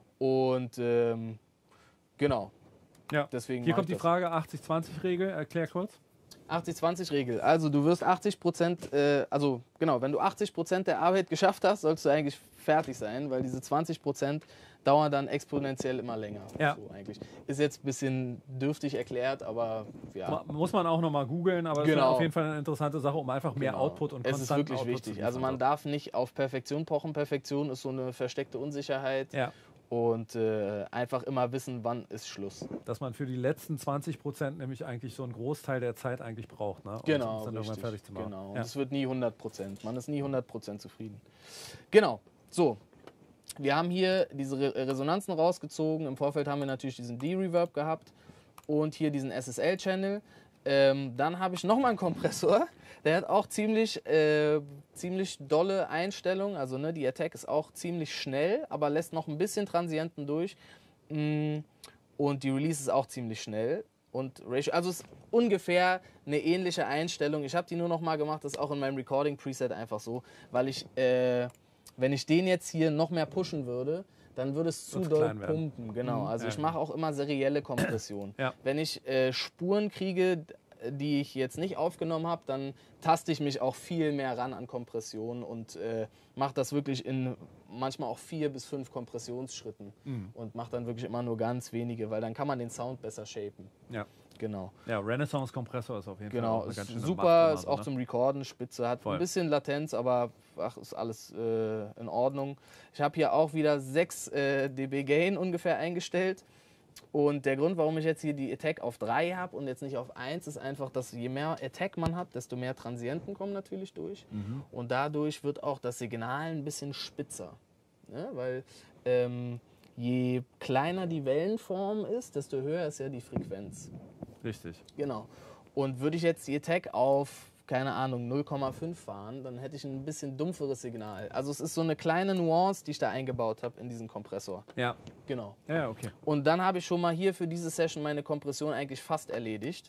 Und ähm, genau, Ja. deswegen Hier mach kommt ich die das. Frage achtzig zwanzig Regel. Erklär kurz. achtzig zwanzig Regel. Also du wirst achtzig Prozent, äh, also genau, wenn du achtzig Prozent der Arbeit geschafft hast, sollst du eigentlich fertig sein, weil diese zwanzig Prozent dauern dann exponentiell immer länger. Ja. So eigentlich. Ist jetzt ein bisschen dürftig erklärt, aber ja. Ma- Muss man auch nochmal googeln, aber das ist Genau. ja auf jeden Fall eine interessante Sache, um einfach mehr Genau. Output und es ist konstanten wirklich Output zu wichtig. Also liefern. man darf nicht auf Perfektion pochen. Perfektion ist so eine versteckte Unsicherheit. Ja, Und äh, einfach immer wissen, wann ist Schluss. dass man für die letzten zwanzig Prozent nämlich eigentlich so einen Großteil der Zeit eigentlich braucht, ne? um Genau, es dann irgendwann richtig. fertig zu machen. Genau. Und Ja. es wird nie hundert Prozent. Man ist nie hundert Prozent zufrieden. Genau. So. Wir haben hier diese Re Resonanzen rausgezogen. Im Vorfeld haben wir natürlich diesen D-Reverb gehabt und hier diesen S S L-Channel. Ähm, dann habe ich nochmal einen Kompressor. Der hat auch ziemlich, äh, ziemlich dolle Einstellungen. Also ne, die Attack ist auch ziemlich schnell, aber lässt noch ein bisschen Transienten durch. Mm, Und die Release ist auch ziemlich schnell. Und Ratio, also es ist ungefähr eine ähnliche Einstellung. Ich habe die nur noch mal gemacht, das ist auch in meinem Recording-Preset einfach so, weil ich, äh, wenn ich den jetzt hier noch mehr pushen würde, dann würde es zu Wird's doll klein werden. pumpen. Genau, Mhm, also ja, ich genau. mache auch immer serielle Kompression. Ja. Wenn ich äh, Spuren kriege, die ich jetzt nicht aufgenommen habe, dann taste ich mich auch viel mehr ran an Kompression und äh, mache das wirklich in manchmal auch vier bis fünf Kompressionsschritten Mhm. und mache dann wirklich immer nur ganz wenige, weil dann kann man den Sound besser shapen. Ja. Genau. Ja, Renaissance-Kompressor ist auf jeden Fall Genau, auch eine ist ganz schöne super, Macht ist immer auch so, zum ne? Recorden spitze, hat Voll. ein bisschen Latenz, aber ach, ist alles äh, in Ordnung. Ich habe hier auch wieder sechs äh, dB Gain ungefähr eingestellt. Und der Grund, warum ich jetzt hier die Attack auf drei habe und jetzt nicht auf eins, ist einfach, dass je mehr Attack man hat, desto mehr Transienten kommen natürlich durch. Mhm. Und dadurch wird auch das Signal ein bisschen spitzer. Ne? Weil ähm, je kleiner die Wellenform ist, desto höher ist ja die Frequenz. Richtig. Genau. Und würde ich jetzt die Attack auf, keine Ahnung, null Komma fünf fahren, dann hätte ich ein bisschen dumpferes Signal. Also es ist so eine kleine Nuance, die ich da eingebaut habe in diesen Kompressor. Ja, Genau. ja, okay. Und dann habe ich schon mal hier für diese Session meine Kompression eigentlich fast erledigt.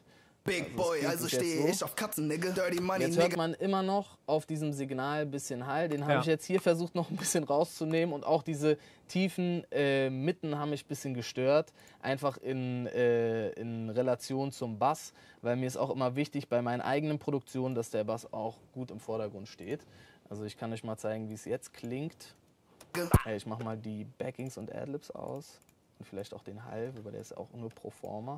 Big Also, Boy, das also klingt stehe jetzt ich so. auf Katzen, Nigga. Dirty Money, Jetzt hört Nigga. man immer noch auf diesem Signal ein bisschen Hall. Den habe Ja. ich jetzt hier versucht noch ein bisschen rauszunehmen. Und auch diese tiefen äh, Mitten haben mich ein bisschen gestört. Einfach in, äh, in Relation zum Bass. Weil mir ist auch immer wichtig bei meinen eigenen Produktionen, dass der Bass auch gut im Vordergrund steht. Also ich kann euch mal zeigen, wie es jetzt klingt. Hey, ich mache mal die Backings und Adlibs aus. Und vielleicht auch den Hall, wobei der ist auch nur pro forma.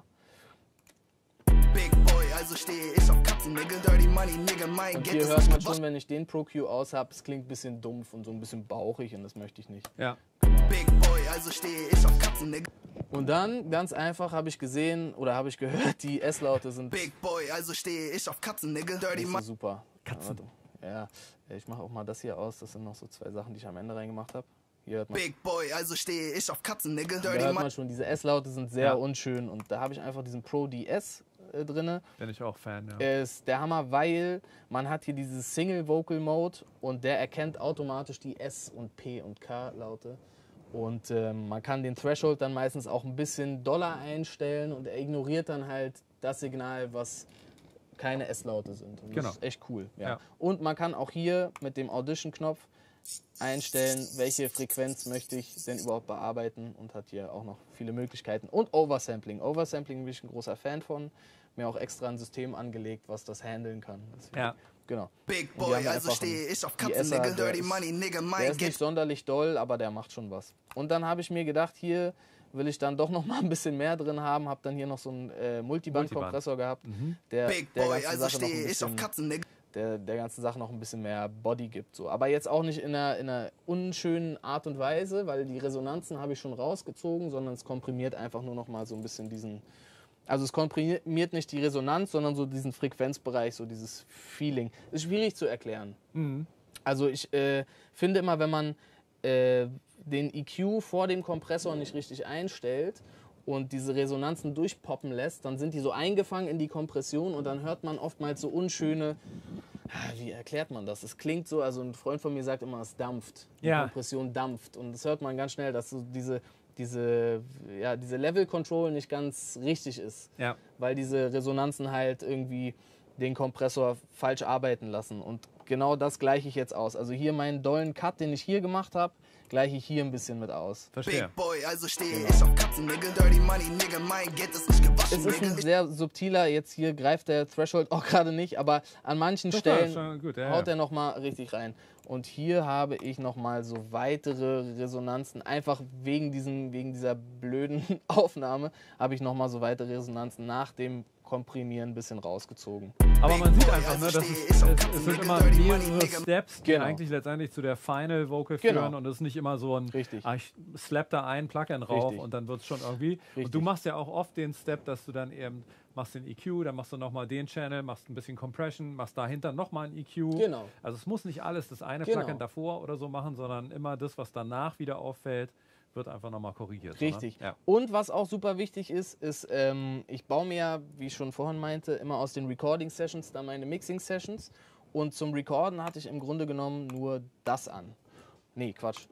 Big Boy, also stehe ich auf Katzen, Nigga. Dirty Money, Nigga, mein Und Geld hier ist hört nicht man gewaschen. schon, wenn ich den Pro Q aus habe, es klingt ein bisschen dumpf und so ein bisschen bauchig und das möchte ich nicht. Ja. Big Boy, also stehe ich auf Katzen, Nigga. Und dann, ganz einfach, habe ich gesehen oder habe ich gehört, die S-Laute sind Big Boy, also stehe ich auf Katzen, Nigga. Dirty nicht so Money. super. Katzen. Ja, ich mache auch mal das hier aus. Das sind noch so zwei Sachen, die ich am Ende reingemacht habe. Hier hört man, Big Boy, also stehe ich auf Katzen, Nigga. da Dirty hört Money. man schon, diese S-Laute sind sehr Ja. unschön. Und da habe ich einfach diesen Pro D S äh, drin. Bin ich auch Fan, ja. Ist der Hammer, weil man hat hier dieses Single Vocal Mode und der erkennt automatisch die S und P und K Laute. Und ähm, man kann den Threshold dann meistens auch ein bisschen doller einstellen und er ignoriert dann halt das Signal, was keine S-Laute sind. Und Genau. das ist echt cool. Ja. Ja. Und man kann auch hier mit dem Audition-Knopf einstellen, welche Frequenz möchte ich denn überhaupt bearbeiten und hat hier auch noch viele Möglichkeiten. Und Oversampling. Oversampling bin ich ein großer Fan von. Mir auch extra ein System angelegt, was das handeln kann. Deswegen, Ja. Genau. Big Und die Boy, haben also einfach stehe einen ich auf D Katzen, S er, Nigga. der Dirty ist- Money, Nigga, Der mein ist nicht Geld. sonderlich doll, aber der macht schon was. Und dann habe ich mir gedacht, hier will ich dann doch noch mal ein bisschen mehr drin haben. Habe dann hier noch so einen äh, Multiband-Kompressor gehabt, der Big der Boy, ganzen also Sache noch ein stehe ich auf bisschen Katzen, Nigga. der, der ganzen Sache noch ein bisschen mehr Body gibt. So. Aber jetzt auch nicht in einer, in einer unschönen Art und Weise, weil die Resonanzen habe ich schon rausgezogen, sondern es komprimiert einfach nur noch mal so ein bisschen diesen... Also es komprimiert nicht die Resonanz, sondern so diesen Frequenzbereich, so dieses Feeling. Ist schwierig zu erklären. Mhm. Also ich äh, finde immer, wenn man äh, den E Q vor dem Kompressor nicht richtig einstellt und diese Resonanzen durchpoppen lässt, dann sind die so eingefangen in die Kompression und dann hört man oftmals so unschöne, ah, wie erklärt man das? Es klingt so, also ein Freund von mir sagt immer, es dampft. Die Ja. Kompression dampft und das hört man ganz schnell, dass so diese, diese, ja, diese Level Control nicht ganz richtig ist, Ja. weil diese Resonanzen halt irgendwie den Kompressor falsch arbeiten lassen. Und genau das gleiche ich jetzt aus. Also hier meinen dollen Cut, den ich hier gemacht habe, gleiche ich hier ein bisschen mit aus. Verstehe. Big Boy, also stehe ich auf Katzen, Nigga. Dirty Money, Nigga, mein Geld ist nicht gewaschen, Es ist ein Nigga. sehr subtiler, jetzt hier greift der Threshold auch gerade nicht, aber an manchen Doch, Stellen ja, schon gut, ja, haut ja. er nochmal richtig rein. Und hier habe ich nochmal so weitere Resonanzen, einfach wegen, diesem, wegen dieser blöden Aufnahme, habe ich nochmal so weitere Resonanzen nach dem Komprimieren ein bisschen rausgezogen. Aber man sieht einfach, ne, dass es, es, es sind immer mehrere Steps, die Genau. eigentlich letztendlich zu der Final Vocal Genau. führen und es ist nicht immer so ein, Richtig. ah, ich slap da ein Plugin rauf Richtig. und dann wird es schon irgendwie. Richtig. Und du machst ja auch oft den Step, dass du dann eben machst den E Q, dann machst du nochmal den Channel, machst ein bisschen Compression, machst dahinter nochmal ein E Q. Genau. Also es muss nicht alles das eine Genau. Plugin davor oder so machen, sondern immer das, was danach wieder auffällt, wird einfach nochmal korrigiert. Richtig. Oder? Ja. Und was auch super wichtig ist, ist, ähm, ich baue mir ja, wie ich schon vorhin meinte, immer aus den Recording-Sessions dann meine Mixing-Sessions. Und zum Recorden hatte ich im Grunde genommen nur das an. Nee, Quatsch.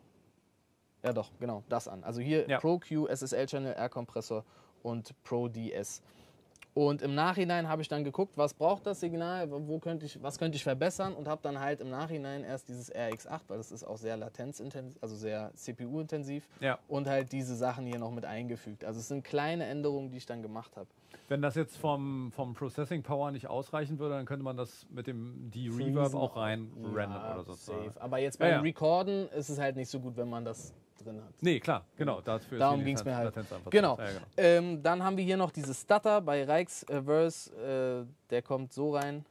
Ja doch, genau, das an. Also hier Ja. Pro Q, S S L-Channel, R-Kompressor und Pro D S. Und im Nachhinein habe ich dann geguckt, was braucht das Signal, wo könnte ich, was könnte ich verbessern und habe dann halt im Nachhinein erst dieses R X acht, weil das ist auch sehr latenzintensiv, also sehr C P U-intensiv Ja. und halt diese Sachen hier noch mit eingefügt. Also es sind kleine Änderungen, die ich dann gemacht habe. Wenn das jetzt vom, vom Processing Power nicht ausreichen würde, dann könnte man das mit dem D-Reverb Freezen. auch rein rendern Ja, oder so. safe. Aber jetzt Ja, beim ja. Recorden ist es halt nicht so gut, wenn man das drin hat. Nee, klar, genau. Dafür Darum ist die ging es mir halt. Latenz einfach Genau. zu- Ja, genau. Ähm, dann haben wir hier noch diese Stutter bei Reichs äh, Verse. Äh, der kommt so rein.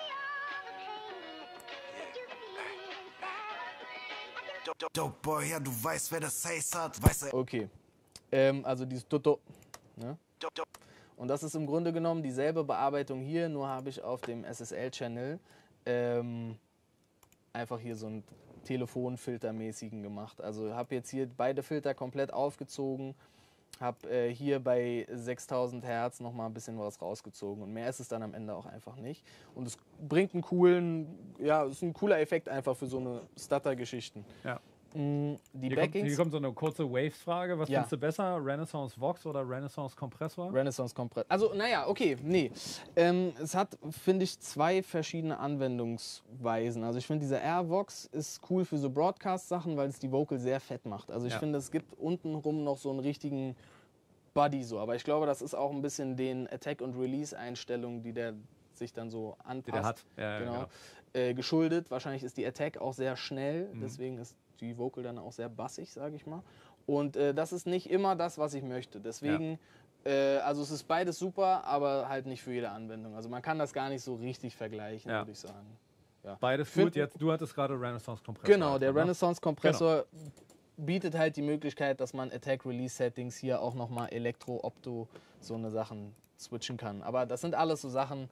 Dope Boy, ja, du weißt, wer das heißt hat. Weißt du, Okay. Ähm, also dieses Toto. Ne? dope, dope. Und das ist im Grunde genommen dieselbe Bearbeitung hier, nur habe ich auf dem S S L-Channel ähm, einfach hier so einen Telefonfiltermäßigen gemacht. Also habe jetzt hier beide Filter komplett aufgezogen, habe äh, hier bei sechstausend Hertz nochmal ein bisschen was rausgezogen und mehr ist es dann am Ende auch einfach nicht. Und es bringt einen coolen, ja, es ist ein cooler Effekt einfach für so eine Stutter-Geschichten. Ja. Die Hier kommt, Backings. hier kommt so eine kurze Waves-Frage. Was Ja. findest du besser, Renaissance Vox oder Renaissance Kompressor? Renaissance Kompressor. Also, naja, okay, nee. Ähm, es hat, finde ich, zwei verschiedene Anwendungsweisen. Also, ich finde, dieser Airvox ist cool für so Broadcast-Sachen, weil es die Vocal sehr fett macht. Also, ich Ja. finde, es gibt untenrum noch so einen richtigen Body so. Aber ich glaube, das ist auch ein bisschen den Attack- und Release-Einstellungen, die der sich dann so anpasst. Die der hat. Ja, ja, genau. genau. Äh, geschuldet. Wahrscheinlich ist die Attack auch sehr schnell. Mhm. Deswegen ist die Vocal dann auch sehr bassig, sage ich mal. Und äh, das ist nicht immer das, was ich möchte. Deswegen, äh, also es ist beides super, aber halt nicht für jede Anwendung. Also man kann das gar nicht so richtig vergleichen, Ja. würde ich sagen. Ja. Beides Find- gut. Jetzt, du hattest gerade Renaissance Kompressor. Genau, der ne? Renaissance-Kompressor bietet halt die Möglichkeit, dass man Attack-Release-Settings hier auch nochmal Elektro, Opto, so eine Sachen switchen kann. Aber das sind alles so Sachen,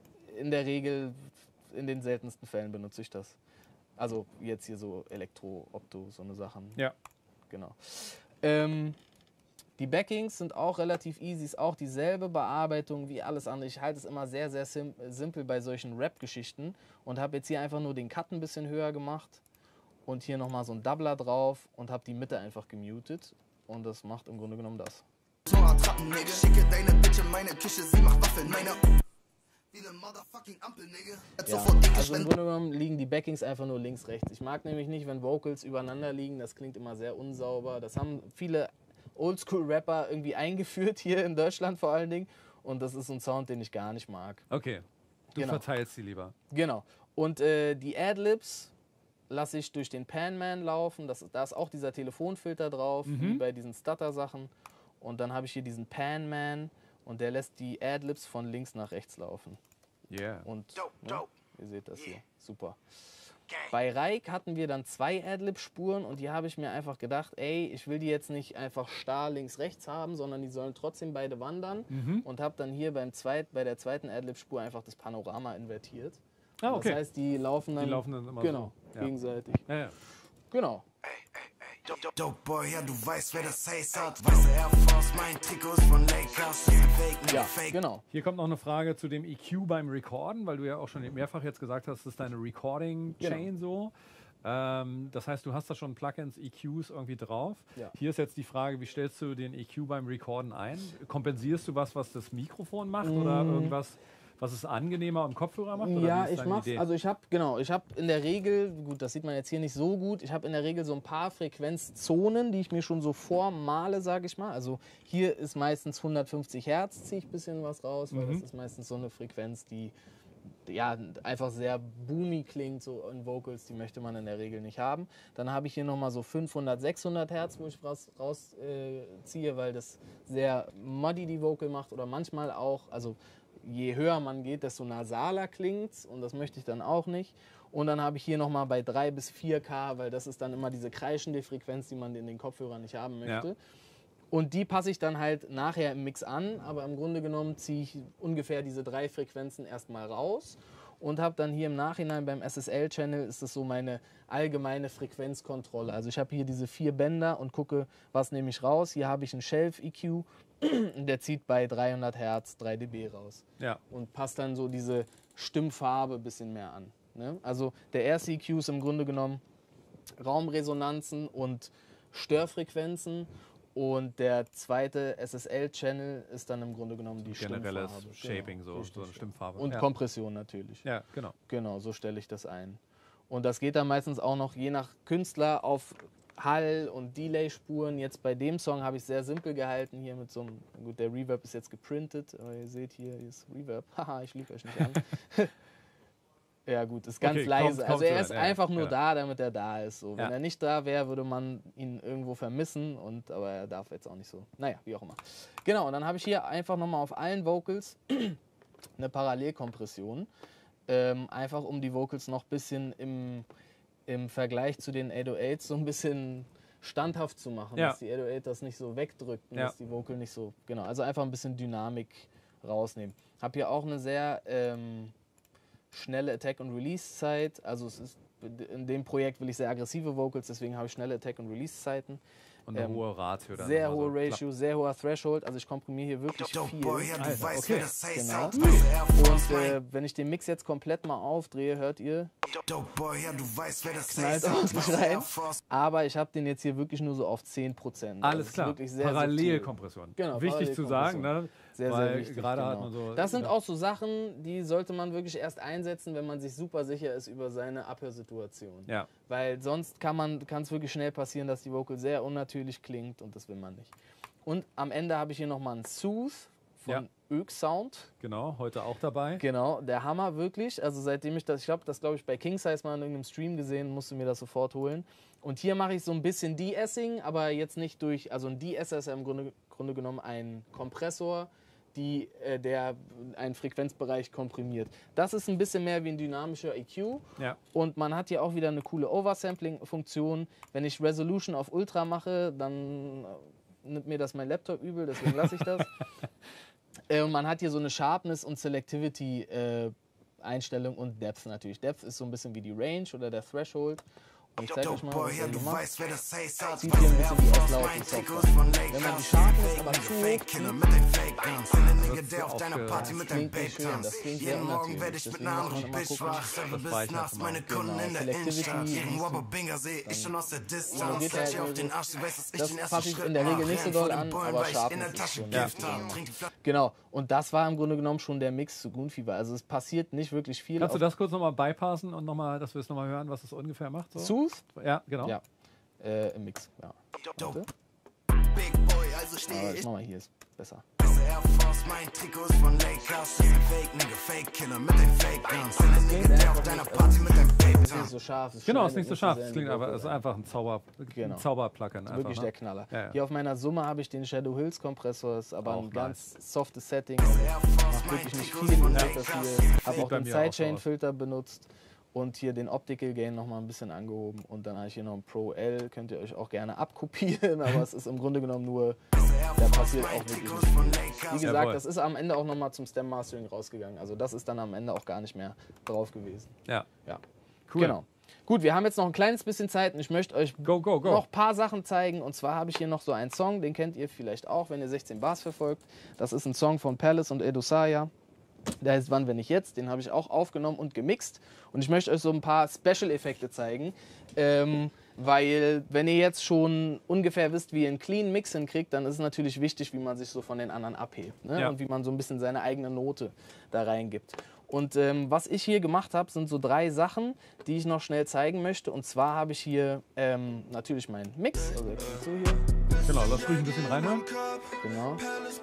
in der Regel, in den seltensten Fällen benutze ich das. Also jetzt hier so Elektro, Opto, so eine Sachen. Ja. Genau. Ähm, die Backings sind auch relativ easy, ist auch dieselbe Bearbeitung wie alles andere. Ich halte es immer sehr, sehr sim simpel bei solchen Rap-Geschichten und habe jetzt hier einfach nur den Cut ein bisschen höher gemacht und hier nochmal so ein Doubler drauf und habe die Mitte einfach gemutet und das macht im Grunde genommen das. Nur Attrappen, Nigga. Schicke deine Bitch in meine Küche, sie macht Waffeln, meine. Wie ne motherfucking Ampel, Nigga. Jetzt Ja, sofort dicke also im Spende. Grunde genommen liegen die Backings einfach nur links, rechts. Ich mag nämlich nicht, wenn Vocals übereinander liegen, das klingt immer sehr unsauber. Das haben viele Oldschool-Rapper irgendwie eingeführt, hier in Deutschland vor allen Dingen. Und das ist so ein Sound, den ich gar nicht mag. Okay. Du Genau. verteilst sie lieber. Genau. Und äh, die Adlibs lasse ich durch den Pan-Man laufen. Das, da ist auch dieser Telefonfilter drauf, wie bei diesen Stutter-Sachen. Und dann habe ich hier diesen Pan-Man und der lässt die Adlibs von links nach rechts laufen. Yeah. Und Dope, ne, dope. ihr seht das hier. Super. Gang. Bei Reik hatten wir dann zwei Adlib-Spuren und die habe ich mir einfach gedacht, ey, ich will die jetzt nicht einfach starr links-rechts haben, sondern die sollen trotzdem beide wandern. Und habe dann hier beim zweit, bei der zweiten Adlib-Spur einfach das Panorama invertiert. Ah, Und okay. Das heißt, die laufen dann, Die laufen dann immer genau, so. Ja. gegenseitig. Ja, ja. Genau. Dope, dope, dope Boy, ja, du weißt, wer das Haze hat. Weiße Air Force, mein Trikot ist von Lakers. Das ist ein Fake, nicht Ja, Fake. genau. Hier kommt noch eine Frage zu dem E Q beim Recorden, weil du ja auch schon mehrfach jetzt gesagt hast, das ist deine Recording-Chain so. Ähm, das heißt, du hast da schon Plugins, E Qs irgendwie drauf. Ja. Hier ist jetzt die Frage, wie stellst du den E Q beim Recorden ein? Kompensierst du was, was das Mikrofon macht oder irgendwas, was es angenehmer am Kopfhörer macht? Oder Ja, wie ist ich deine mach's. Idee? Also ich habe genau, ich habe in der Regel, gut, das sieht man jetzt hier nicht so gut. Ich habe in der Regel so ein paar Frequenzzonen, die ich mir schon so vormale, sage ich mal. Also hier ist meistens hundertfünfzig Hertz, ziehe ich ein bisschen was raus, weil das ist meistens so eine Frequenz, die ja einfach sehr boomy klingt, so in Vocals, die möchte man in der Regel nicht haben. Dann habe ich hier nochmal so fünfhundert, sechshundert Hertz, wo ich raus, raus äh, ziehe, weil das sehr muddy die Vocal macht oder manchmal auch, also je höher man geht, desto nasaler klingt und das möchte ich dann auch nicht. Und dann habe ich hier nochmal bei drei bis vier K, weil das ist dann immer diese kreischende Frequenz, die man in den Kopfhörern nicht haben möchte. Ja. Und die passe ich dann halt nachher im Mix an, aber im Grunde genommen ziehe ich ungefähr diese drei Frequenzen erstmal raus und habe dann hier im Nachhinein beim S S L-Channel ist das so meine allgemeine Frequenzkontrolle. Also ich habe hier diese vier Bänder und gucke, was nehme ich raus. Hier habe ich einen Shelf-E Q, der zieht bei dreihundert Hertz drei dB raus Ja. und passt dann so diese Stimmfarbe ein bisschen mehr an. Ne? Also der erste E Q ist im Grunde genommen Raumresonanzen und Störfrequenzen und der zweite S S L-Channel ist dann im Grunde genommen die Generelles Stimmfarbe. Shaping, Genau, so, richtig. so eine Stimmfarbe. Und ja. Kompression natürlich. Ja, genau. Genau, so stelle ich das ein. Und das geht dann meistens auch noch je nach Künstler auf Hall- und Delay-Spuren. Jetzt bei dem Song habe ich sehr simpel gehalten, hier mit so einem, gut, der Reverb ist jetzt geprintet, aber ihr seht hier, hier ist Reverb. Haha, ich lüge euch nicht an. Ja gut, ist ganz Okay, leise. kommt- kommt also er so ist weit, ja, einfach nur ja. da, damit er da ist. So. Wenn Ja. er nicht da wäre, würde man ihn irgendwo vermissen. Und, aber er darf jetzt auch nicht so. Naja, wie auch immer. Genau, und dann habe ich hier einfach nochmal auf allen Vocals eine Parallelkompression. Ähm, einfach um die Vocals noch ein bisschen im, im Vergleich zu den acht null achts so ein bisschen standhaft zu machen. Ja. Dass die acht null acht das nicht so wegdrückt und Ja. dass die Vocal nicht so... Genau, also einfach ein bisschen Dynamik rausnehmen. Habe hier auch eine sehr... Ähm, schnelle Attack- und Release-Zeit. Also es ist, in dem Projekt will ich sehr aggressive Vocals, deswegen habe ich schnelle Attack- und Release-Zeiten. Und eine ähm, hohe Ratio. Dann sehr immer hohe so Ratio, klappt. sehr hoher Threshold. Also ich komprimiere hier wirklich viel. Alter, okay. Genau. Und äh, wenn ich den Mix jetzt komplett mal aufdrehe, hört ihr, knallt ordentlich rein. Aber ich habe den jetzt hier wirklich nur so auf zehn Prozent. Alles klar. Sehr Parallelkompression. Genau, wichtig zu sagen, ne? Sehr, Weil sehr wichtig. gerade Genau. hat man so, das sind ja. auch so Sachen, die sollte man wirklich erst einsetzen, wenn man sich super sicher ist über seine Abhörsituation. Ja. Weil sonst kann man, kann es wirklich schnell passieren, dass die Vocal sehr unnatürlich klingt und das will man nicht. Und am Ende habe ich hier nochmal einen Soothe von Ja. Ök Sound. Genau, heute auch dabei. Genau, der Hammer wirklich. Also seitdem ich das, ich habe das glaube ich bei King Size mal in irgendeinem Stream gesehen, musste mir das sofort holen. Und hier mache ich so ein bisschen De-Essing, aber jetzt nicht durch, also ein De-Esser ist ja im Grunde, Grunde genommen ein Kompressor, die, äh, der einen Frequenzbereich komprimiert. Das ist ein bisschen mehr wie ein dynamischer E Q. Ja. Und man hat hier auch wieder eine coole Oversampling-Funktion. Wenn ich Resolution auf Ultra mache, dann nimmt mir das mein Laptop übel, deswegen lasse ich das. äh, und man hat hier so eine Sharpness- und Selectivity-Einstellung äh, und Depth natürlich. Depth ist so ein bisschen wie die Range oder der Threshold. Und ich zeige euch mal, was er gemacht. Sieht hier ein bisschen wie auslauten Software. Wenn man die Sharpness aber zu hoch zieht, das klingt nicht schön, das klingt sehr unnatürlich. Deswegen muss man immer gucken, Das speichert man. genau, Selectivity, ignoriert halt nur so. Das passe ich in der Regel nicht so doll an, aber Sharpness ist schon. Ja. Genau, und das war im Grunde genommen schon der Mix zu Goonfever. Also es passiert nicht wirklich viel. Kannst du das kurz nochmal bypassen und nochmal, dass wir es nochmal hören, was es ungefähr macht? So? Soothe? Ja, genau. Ja, äh, im Mix, ja. Warte. Big Boy, also Aber stehe jetzt ich. mach mal, hier ist besser. Air Force, mein Trikot ist von Lakers. Fake Nigga, Fake Killer mit den Fake Guns. Der auf deiner Party mit deinem Das ist Vape nicht so scharf. es Genau, ist schneidet nicht so nicht scharf. sehr Es in klingt die einfach, Vocal es ist rein. einfach ein Zauber, Genau. ein Zauberplugin. Wirklich einfach, der ne? Knaller. Ja, ja. Hier auf meiner Summe habe ich den Shadow Hills Kompressor, ist aber Auch ein nice. ganz softes Setting. Also macht wirklich nicht viel. Ich habe das hier, habe auch bei den mir auch so Sidechain-Filter benutzt und hier den Optical Gain noch mal ein bisschen angehoben. Und dann habe ich hier noch einen Pro L, könnt ihr euch auch gerne abkopieren, aber es ist im Grunde genommen nur, da passiert auch wirklich nicht viel. Wie gesagt, Jawohl. das ist am Ende auch noch mal zum Stem Mastering rausgegangen. Also das ist dann am Ende auch gar nicht mehr drauf gewesen. Ja. Ja, Cool. genau. Gut, wir haben jetzt noch ein kleines bisschen Zeit und ich möchte euch Go, go, go. noch ein paar Sachen zeigen. Und zwar habe ich hier noch so einen Song, den kennt ihr vielleicht auch, wenn ihr sechzehn Bars verfolgt. Das ist ein Song von Palace und Edosaya. Der heißt Wann, wenn nicht jetzt. Den habe ich auch aufgenommen und gemixt. Und ich möchte euch so ein paar Special-Effekte zeigen. Ähm, weil, wenn ihr jetzt schon ungefähr wisst, wie ihr einen clean Mix hinkriegt, dann ist es natürlich wichtig, wie man sich so von den anderen abhebt. Ne? Ja. Und wie man so ein bisschen seine eigene Note da reingibt. Und ähm, was ich hier gemacht habe, sind so drei Sachen, die ich noch schnell zeigen möchte. Und zwar habe ich hier ähm, natürlich meinen Mix. Also, der kommt so hier. Genau, lass ruhig ein bisschen reinhören. Genau.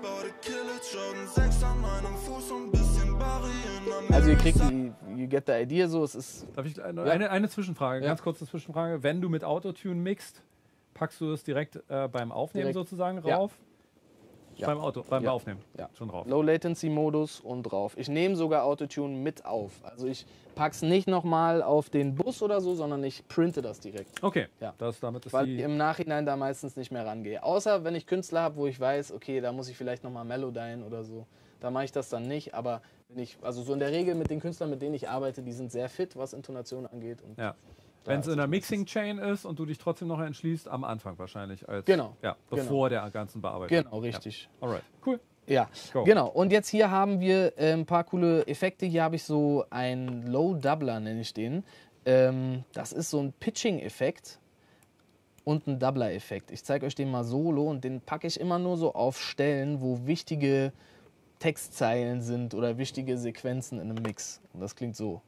Also ihr kriegt die, you get the idea so, es ist, Darf ich eine, eine, eine Zwischenfrage, Ja. ganz kurze Zwischenfrage. Wenn du mit Autotune mixt, packst du es direkt äh, beim Aufnehmen Direkt. sozusagen Ja. rauf? Ja. Beim Auto, beim Ja. Aufnehmen. Ja. Schon drauf. Low Latency Modus und drauf. Ich nehme sogar Autotune mit auf. Also ich pack's nicht nochmal auf den Bus oder so, sondern ich printe das direkt. Okay, Ja. das, damit ist Weil die... ich im Nachhinein da meistens nicht mehr rangehe. Außer wenn ich Künstler habe, wo ich weiß, okay, da muss ich vielleicht nochmal Melodyne oder so. Da mache ich das dann nicht. Aber wenn ich, also so in der Regel mit den Künstlern, mit denen ich arbeite, die sind sehr fit, was Intonation angeht. Und Ja. da Wenn es ist in der es Mixing-Chain ist und du dich trotzdem noch entschließt, am Anfang wahrscheinlich. Als, Genau. Ja, bevor der ganzen Bearbeitung. Genau, richtig. Ja. Alright, cool. Ja, Go. genau. Und jetzt hier haben wir äh, ein paar coole Effekte. Hier habe ich so einen Low Doubler, nenne ich den. Ähm, das ist so ein Pitching-Effekt und ein Doubler-Effekt. Ich zeige euch den mal solo und den packe ich immer nur so auf Stellen, wo wichtige Textzeilen sind oder wichtige Sequenzen in einem Mix. Und das klingt so.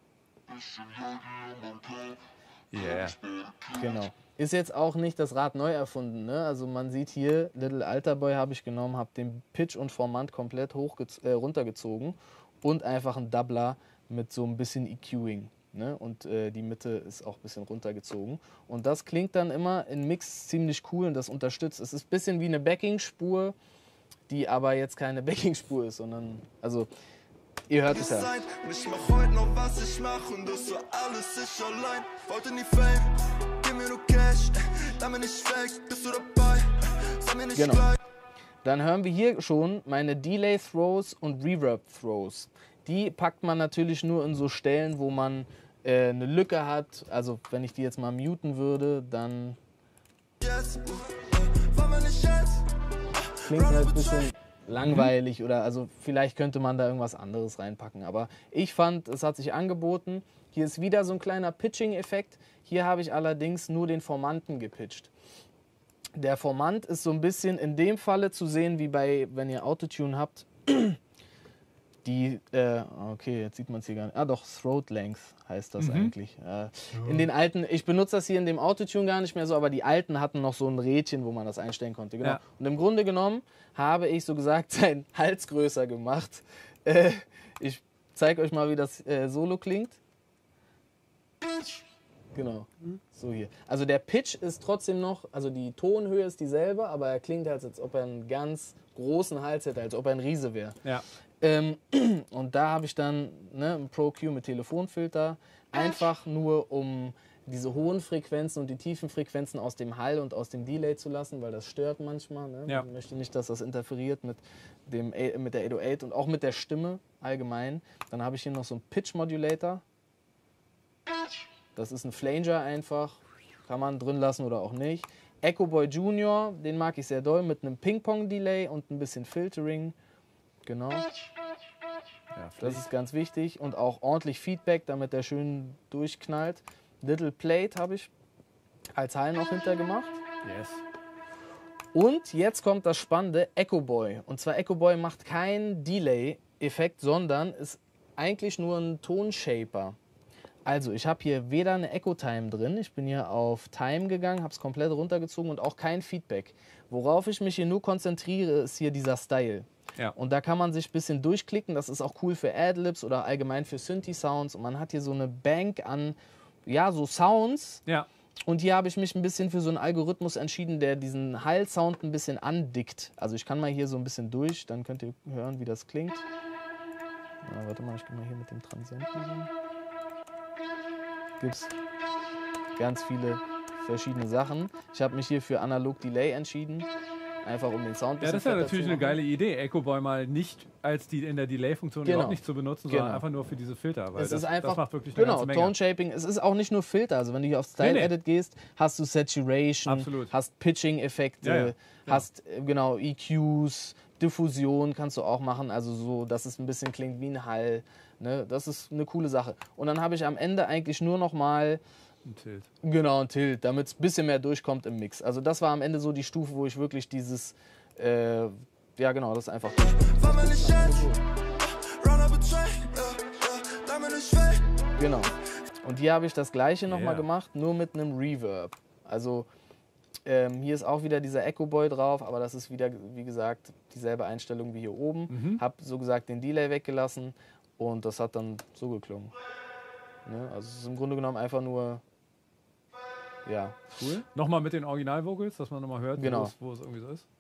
Yeah. Genau. Ist jetzt auch nicht das Rad neu erfunden. Ne? Also man sieht hier, Little Alter Boy habe ich genommen, habe den Pitch und Formant komplett hochgez- äh, runtergezogen und einfach einen Doubler mit so ein bisschen EQing. Ne? Und äh, die Mitte ist auch ein bisschen runtergezogen. Und das klingt dann immer in Mix ziemlich cool und das unterstützt. Es ist ein bisschen wie eine Backing-Spur, die aber jetzt keine Backing-Spur ist, sondern, also, ihr hört es ja. Und ich mach heute noch, was ich mach und das war alles ich allein. Wollte nie Fame, gib mir nur Cash, damit nicht weg, bist du dabei, sag mir nicht Genau. gleich. Dann hören wir hier schon meine Delay Throws und Reverb Throws. Die packt man natürlich nur in so Stellen, wo man äh, eine Lücke hat. Also wenn ich die jetzt mal muten würde, dann Yes, uh, Klingt halt ein bisschen langweilig oder also vielleicht könnte man da irgendwas anderes reinpacken. Aber ich fand, es hat sich angeboten. Hier ist wieder so ein kleiner Pitching-Effekt. Hier habe ich allerdings nur den Formanten gepitcht. Der Formant ist so ein bisschen in dem Falle zu sehen, wie bei, wenn ihr Autotune habt, die, äh, okay, jetzt sieht man es hier gar nicht. Ah doch, Throat Length heißt das mhm. eigentlich. Äh, in den alten, ich benutze das hier in dem Autotune gar nicht mehr so, aber die alten hatten noch so ein Rädchen, wo man das einstellen konnte. Genau. Ja. Und im Grunde genommen habe ich so gesagt seinen Hals größer gemacht. Äh, ich zeige euch mal, wie das äh, Solo klingt. Genau, so hier. Also der Pitch ist trotzdem noch, also die Tonhöhe ist dieselbe, aber er klingt halt, als ob er einen ganz großen Hals hätte, als ob er ein Riese wäre. Ja. Ähm, und da habe ich dann ne, ein Pro-Q mit Telefonfilter, einfach nur um diese hohen Frequenzen und die tiefen Frequenzen aus dem Hall und aus dem Delay zu lassen, weil das stört manchmal. Ne? Ja. Ich möchte nicht, dass das interferiert mit, dem, mit der acht null acht und auch mit der Stimme allgemein. Dann habe ich hier noch so einen Pitch-Modulator. Das ist ein Flanger einfach, kann man drin lassen oder auch nicht. Echo Boy Junior, den mag ich sehr doll, mit einem Ping-Pong-Delay und ein bisschen Filtering. Genau. Ja, das ist ganz wichtig. Und auch ordentlich Feedback, damit der schön durchknallt. Little Plate habe ich als Hall noch hinter gemacht. Yes. Und jetzt kommt das Spannende, Echo Boy. Und zwar Echo Boy macht keinen Delay-Effekt, sondern ist eigentlich nur ein Tonshaper. Also ich habe hier weder eine Echo Time drin, ich bin hier auf Time gegangen, habe es komplett runtergezogen und auch kein Feedback. Worauf ich mich hier nur konzentriere, ist hier dieser Style. Ja. Und da kann man sich ein bisschen durchklicken, das ist auch cool für Adlibs oder allgemein für Synthi-Sounds. Und man hat hier so eine Bank an, ja, so Sounds. Ja. Und hier habe ich mich ein bisschen für so einen Algorithmus entschieden, der diesen Hall-Sound ein bisschen andickt. Also ich kann mal hier so ein bisschen durch, dann könnt ihr hören, wie das klingt. Ja, warte mal, ich gehe mal hier mit dem Transenten rein. Gibt es ganz viele verschiedene Sachen. Ich habe mich hier für Analog Delay entschieden, einfach um den Sound ein bisschen Ja, das ist ja natürlich eine geile Idee, Echo Boy mal nicht als die in der Delay-Funktion genau. überhaupt nicht zu benutzen, sondern genau. einfach nur für diese Filter, weil es das, ist einfach, das macht wirklich eine genau, ganze Menge. Tone Shaping, es ist auch nicht nur Filter, also wenn du hier auf Style nee, nee. Edit gehst, hast du Saturation, Absolut. hast Pitching-Effekte, ja, ja. hast genau E Qs, Diffusion kannst du auch machen, also so, dass es ein bisschen klingt wie ein Hall. Ne, das ist eine coole Sache. Und dann habe ich am Ende eigentlich nur noch mal ein Tilt. Genau, ein Tilt, damit es ein bisschen mehr durchkommt im Mix. Also das war am Ende so die Stufe, wo ich wirklich dieses, äh, ja genau, das ist einfach. Genau. Und hier habe ich das gleiche yeah. nochmal gemacht, nur mit einem Reverb. Also ähm, hier ist auch wieder dieser Echo Boy drauf, aber das ist wieder, wie gesagt, dieselbe Einstellung wie hier oben. Mhm. Habe so gesagt den Delay weggelassen. Und das hat dann so geklungen. Ne? Also es ist im Grunde genommen einfach nur, ja. Cool. Nochmal mit den Original-Vocals, dass man nochmal hört, genau. wo es irgendwie so ist.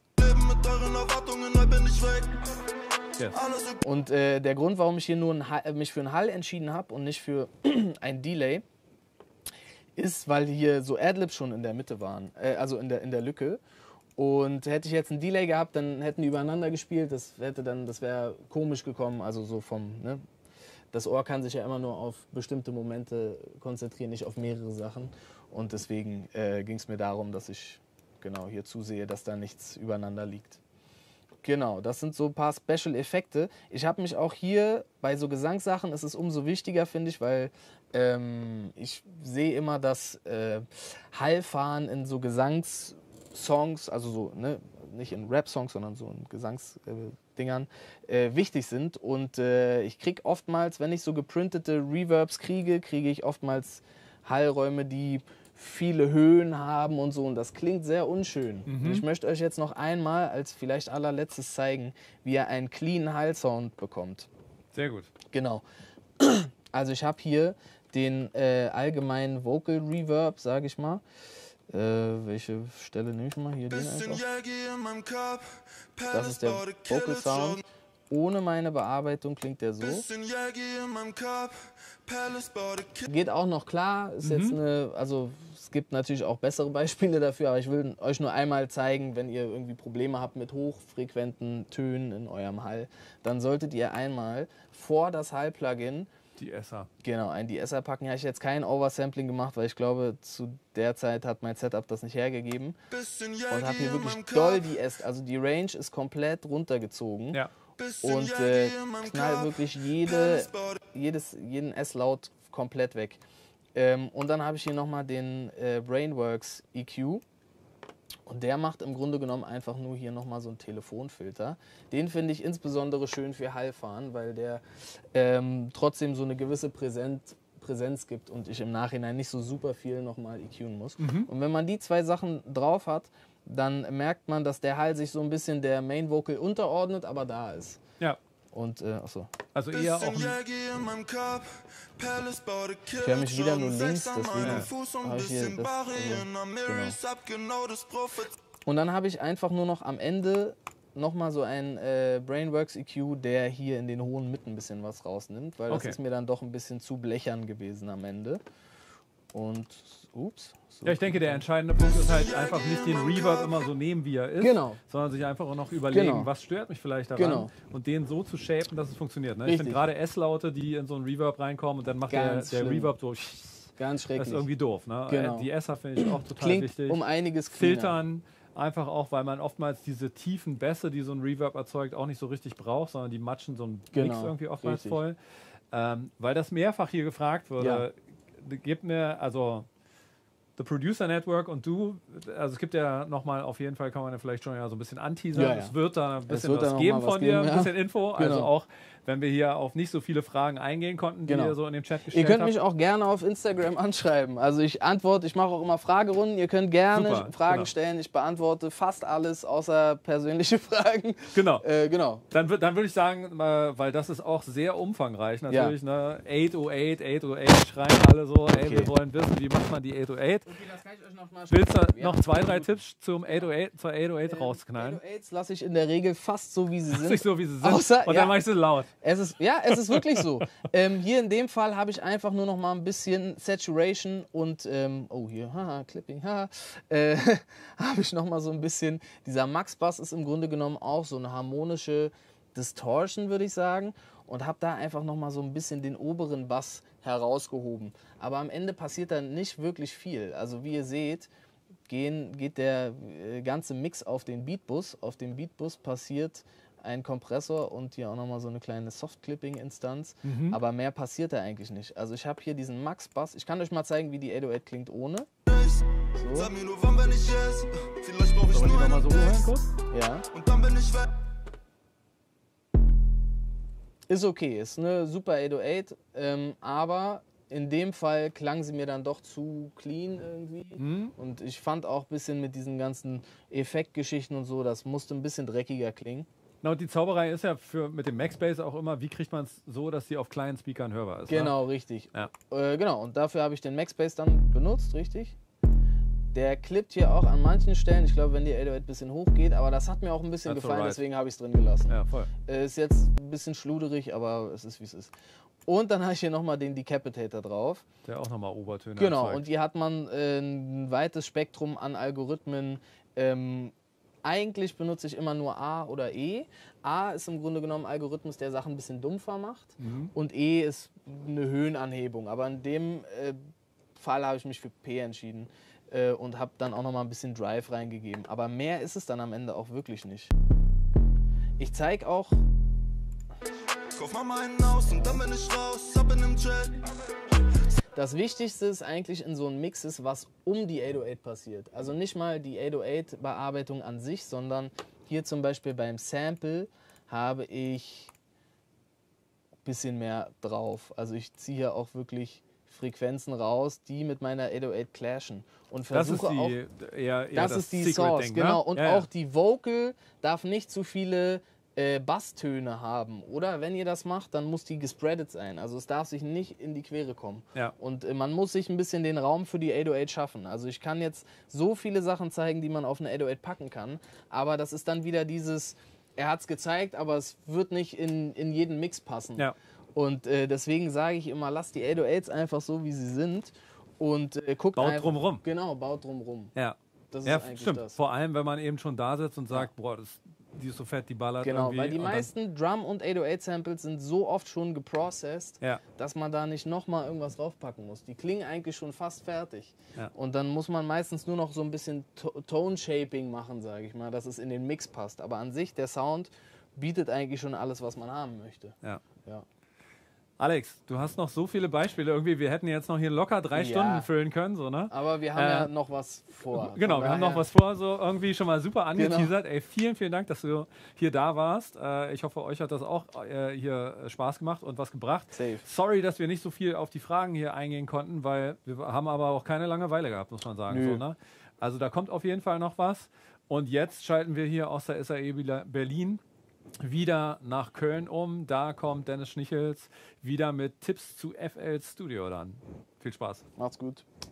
Yes. Und äh, der Grund, warum ich hier nur ein Hall, mich für einen Hall entschieden habe und nicht für ein Delay, ist, weil hier so Adlibs schon in der Mitte waren, äh, also in der, in der Lücke. Und hätte ich jetzt einen Delay gehabt, dann hätten die übereinander gespielt. Das hätte dann, das wäre komisch gekommen. Also so vom, ne? Das Ohr kann sich ja immer nur auf bestimmte Momente konzentrieren, nicht auf mehrere Sachen. Und deswegen äh, ging es mir darum, dass ich genau hier zusehe, dass da nichts übereinander liegt. Genau, das sind so ein paar Special-Effekte. Ich habe mich auch hier bei so Gesangssachen, ist es umso wichtiger, finde ich, weil ähm, ich sehe immer, dass äh, Hallfahren in so Gesangs Songs, also so, ne, nicht in Rap-Songs, sondern so in Gesangsdingern, äh, äh, wichtig sind. Und äh, ich kriege oftmals, wenn ich so geprintete Reverbs kriege, kriege ich oftmals Hallräume, die viele Höhen haben und so. Und das klingt sehr unschön. Mhm. Und ich möchte euch jetzt noch einmal als vielleicht allerletztes zeigen, wie ihr einen clean Hall-Sound bekommt. Sehr gut. Genau. Also ich habe hier den äh, allgemeinen Vocal Reverb, sage ich mal. Äh, welche Stelle nehme ich mal? Hier den einfach. Das ist der Vocal Sound. Ohne meine Bearbeitung klingt der so. Geht auch noch klar. Ist mhm. jetzt eine, also es gibt natürlich auch bessere Beispiele dafür, aber ich will euch nur einmal zeigen, wenn ihr irgendwie Probleme habt mit hochfrequenten Tönen in eurem Hall, dann solltet ihr einmal vor das Hall-Plugin Die Esser. Genau, ein D S R packen. Ja, ich habe jetzt kein Oversampling gemacht, weil ich glaube, zu der Zeit hat mein Setup das nicht hergegeben. Und habe hier wirklich doll die S, also die Range ist komplett runtergezogen. Ja. Und äh, knall wirklich jede, jedes, jeden S-Laut komplett weg. Ähm, und dann habe ich hier nochmal den äh, Brainworks E Q. Und der macht im Grunde genommen einfach nur hier nochmal so einen Telefonfilter. Den finde ich insbesondere schön für Hallfahren, weil der ähm, trotzdem so eine gewisse Präsenz, Präsenz gibt und ich im Nachhinein nicht so super viel nochmal E Qen muss. Mhm. Und wenn man die zwei Sachen drauf hat, dann merkt man, dass der Hall sich so ein bisschen der Main Vocal unterordnet, aber da ist. Ja. Und, äh, achso. Also eher auch ein ich höre mich wieder nur links, deswegen habe ich hier das, also, genau. Und dann habe ich einfach nur noch am Ende nochmal so ein äh, Brainworks E Q, der hier in den hohen Mitten ein bisschen was rausnimmt, weil das Okay. ist mir dann doch ein bisschen zu blechern gewesen am Ende. Und, ups. So ja, ich denke, der entscheidende Punkt ist halt einfach nicht den Reverb immer so nehmen, wie er ist, Genau. sondern sich einfach auch noch überlegen, Genau. was stört mich vielleicht daran Genau. und den so zu shapen, dass es funktioniert. Ne? Ich Richtig. finde gerade S-Laute, die in so einen Reverb reinkommen und dann macht der, Ganz der schlimm. Reverb so, Ganz das schrecklich. ist irgendwie doof. Ne? Genau. Die Esser finde ich auch total Klingt wichtig. um einiges cleaner. Filtern, einfach auch, weil man oftmals diese tiefen Bässe, die so ein Reverb erzeugt, auch nicht so richtig braucht, sondern die matschen so einen Genau, Mix irgendwie oftmals richtig. voll. Ähm, weil das mehrfach hier gefragt wurde, gib mir, also The Producer Network und du, also es gibt ja nochmal, auf jeden Fall kann man ja vielleicht schon ja so ein bisschen anteasern. Ja, ja. Es wird da ein bisschen wird da was noch geben mal was von dir, geben, ein ja. bisschen Info. Also Genau. auch, wenn wir hier auf nicht so viele Fragen eingehen konnten, die Genau. ihr so in dem Chat Ihr gestellt könnt habt. mich auch gerne auf Instagram anschreiben. Also ich antworte, ich mache auch immer Fragerunden. Ihr könnt gerne Super, Fragen genau. stellen. Ich beantworte fast alles, außer persönliche Fragen. Genau. Äh, genau. Dann, wür- dann würde ich sagen, äh, weil das ist auch sehr umfangreich natürlich, ne? acht null acht, acht null acht, schreien alle so, ey, Okay. wir wollen wissen, wie macht man die acht null acht. Okay, das kann ich euch noch mal Willst du noch zwei, drei Tipps zum acht null acht, zur acht null acht rausknallen? acht null acht lasse ich in der Regel fast so, wie sie sind. Nicht so, wie sie sind. Außer- und ja. dann mach ich sie laut. Es ist, ja, es ist wirklich so. ähm, hier in dem Fall habe ich einfach nur noch mal ein bisschen Saturation und, ähm, oh hier, haha, Clipping, haha, äh, habe ich noch mal so ein bisschen, dieser Max-Bass ist im Grunde genommen auch so eine harmonische Distortion, würde ich sagen, und habe da einfach noch mal so ein bisschen den oberen Bass herausgehoben. Aber am Ende passiert da nicht wirklich viel. Also wie ihr seht, gehen, geht der äh, ganze Mix auf den Beatbus. Auf dem Beatbus passiert ein Kompressor und hier auch nochmal so eine kleine Soft-Clipping-Instanz. Mhm. Aber mehr passiert da eigentlich nicht. Also ich habe hier diesen Max-Bass. Ich kann euch mal zeigen, wie die acht null acht klingt ohne. So, Sag mir nur, wann bin ich es? Vielleicht brauch ich Sollen wir nur die nochmal einen so hören Text. kurz? ja. Und dann bin ich weg. Ist okay, ist eine super acht null acht. Ähm, aber in dem Fall klang sie mir dann doch zu clean irgendwie. Mhm. Und ich fand auch ein bisschen mit diesen ganzen Effektgeschichten und so, das musste ein bisschen dreckiger klingen. Na, und die Zauberei ist ja für, mit dem Max-Bass auch immer, wie kriegt man es so, dass die auf kleinen Speakern hörbar ist. Genau, richtig. Ja. Äh, genau, und dafür habe ich den Max-Bass dann benutzt, richtig? Der klippt hier auch an manchen Stellen. Ich glaube, wenn die acht null acht ein bisschen hoch geht, aber das hat mir auch ein bisschen That's gefallen, alright. deswegen habe ich es drin gelassen. Ne? Ja, voll. Äh, ist jetzt ein bisschen schluderig, aber es ist wie es ist. Und dann habe ich hier nochmal den Decapitator drauf. Der auch nochmal Obertöne Genau, erzeugt. und hier hat man äh, ein weites Spektrum an Algorithmen. Ähm, eigentlich benutze ich immer nur A oder E. A ist im Grunde genommen ein Algorithmus, der Sachen ein bisschen dumpfer macht. Mhm. Und E ist eine Höhenanhebung. Aber in dem äh, Fall habe ich mich für P entschieden äh, und habe dann auch nochmal ein bisschen Drive reingegeben. Aber mehr ist es dann am Ende auch wirklich nicht. Ich zeige auch... Kauf mal meinen aus und dann bin ich raus, ab in nem Jet. Das Wichtigste ist eigentlich in so einem Mix ist, was um die acht null acht passiert. Also nicht mal die acht null acht-Bearbeitung an sich, sondern hier zum Beispiel beim Sample habe ich ein bisschen mehr drauf. Also ich ziehe hier auch wirklich Frequenzen raus, die mit meiner acht null acht clashen. Und Das ist versuche auch, die, eher, eher das das ist die Secret-Ding, Source, ne? genau. Und ja, ja. auch die Vocal darf nicht zu viele äh, Basstöne haben. Oder wenn ihr das macht, dann muss die gespreadet sein. Also es darf sich nicht in die Quere kommen. Ja. Und äh, man muss sich ein bisschen den Raum für die acht null acht schaffen. Also ich kann jetzt so viele Sachen zeigen, die man auf eine acht null acht packen kann. Aber das ist dann wieder dieses, er hat es gezeigt, aber es wird nicht in, in jeden Mix passen. Ja. Und äh, deswegen sage ich immer, lasst die acht null achts einfach so, wie sie sind. Und äh, guckt Baut einfach, drumrum. Genau, baut drumrum. Ja. Das ist Ja, eigentlich stimmt. das. Vor allem, wenn man eben schon da sitzt und sagt, boah, das die ist so fett, die ballert Genau, irgendwie. weil die und dann- meisten Drum- und acht null acht-Samples sind so oft schon geprocessed, Ja. dass man da nicht nochmal irgendwas draufpacken muss. Die klingen eigentlich schon fast fertig. Ja. Und dann muss man meistens nur noch so ein bisschen To- Tone-Shaping machen, sage ich mal, dass es in den Mix passt. Aber an sich, der Sound bietet eigentlich schon alles, was man haben möchte. Ja. Ja. Alex, du hast noch so viele Beispiele. Irgendwie, wir hätten jetzt noch hier locker drei Ja. Stunden füllen können, so, ne? Aber wir haben Äh, ja noch was vor. Genau, Von wir haben daher- noch was vor, so irgendwie schon mal super angeteasert. Genau. Ey, vielen, vielen Dank, dass du hier da warst. Äh, ich hoffe, euch hat das auch äh, hier Spaß gemacht und was gebracht. Safe. Sorry, dass wir nicht so viel auf die Fragen hier eingehen konnten, weil wir haben aber auch keine Langeweile gehabt, muss man sagen. Nö. So, ne? Also da kommt auf jeden Fall noch was. Und jetzt schalten wir hier aus der S A E Berlin wieder nach Köln um. Da kommt Dennis Schnichels wieder mit Tipps zu F L Studio dann. Viel Spaß. Macht's gut.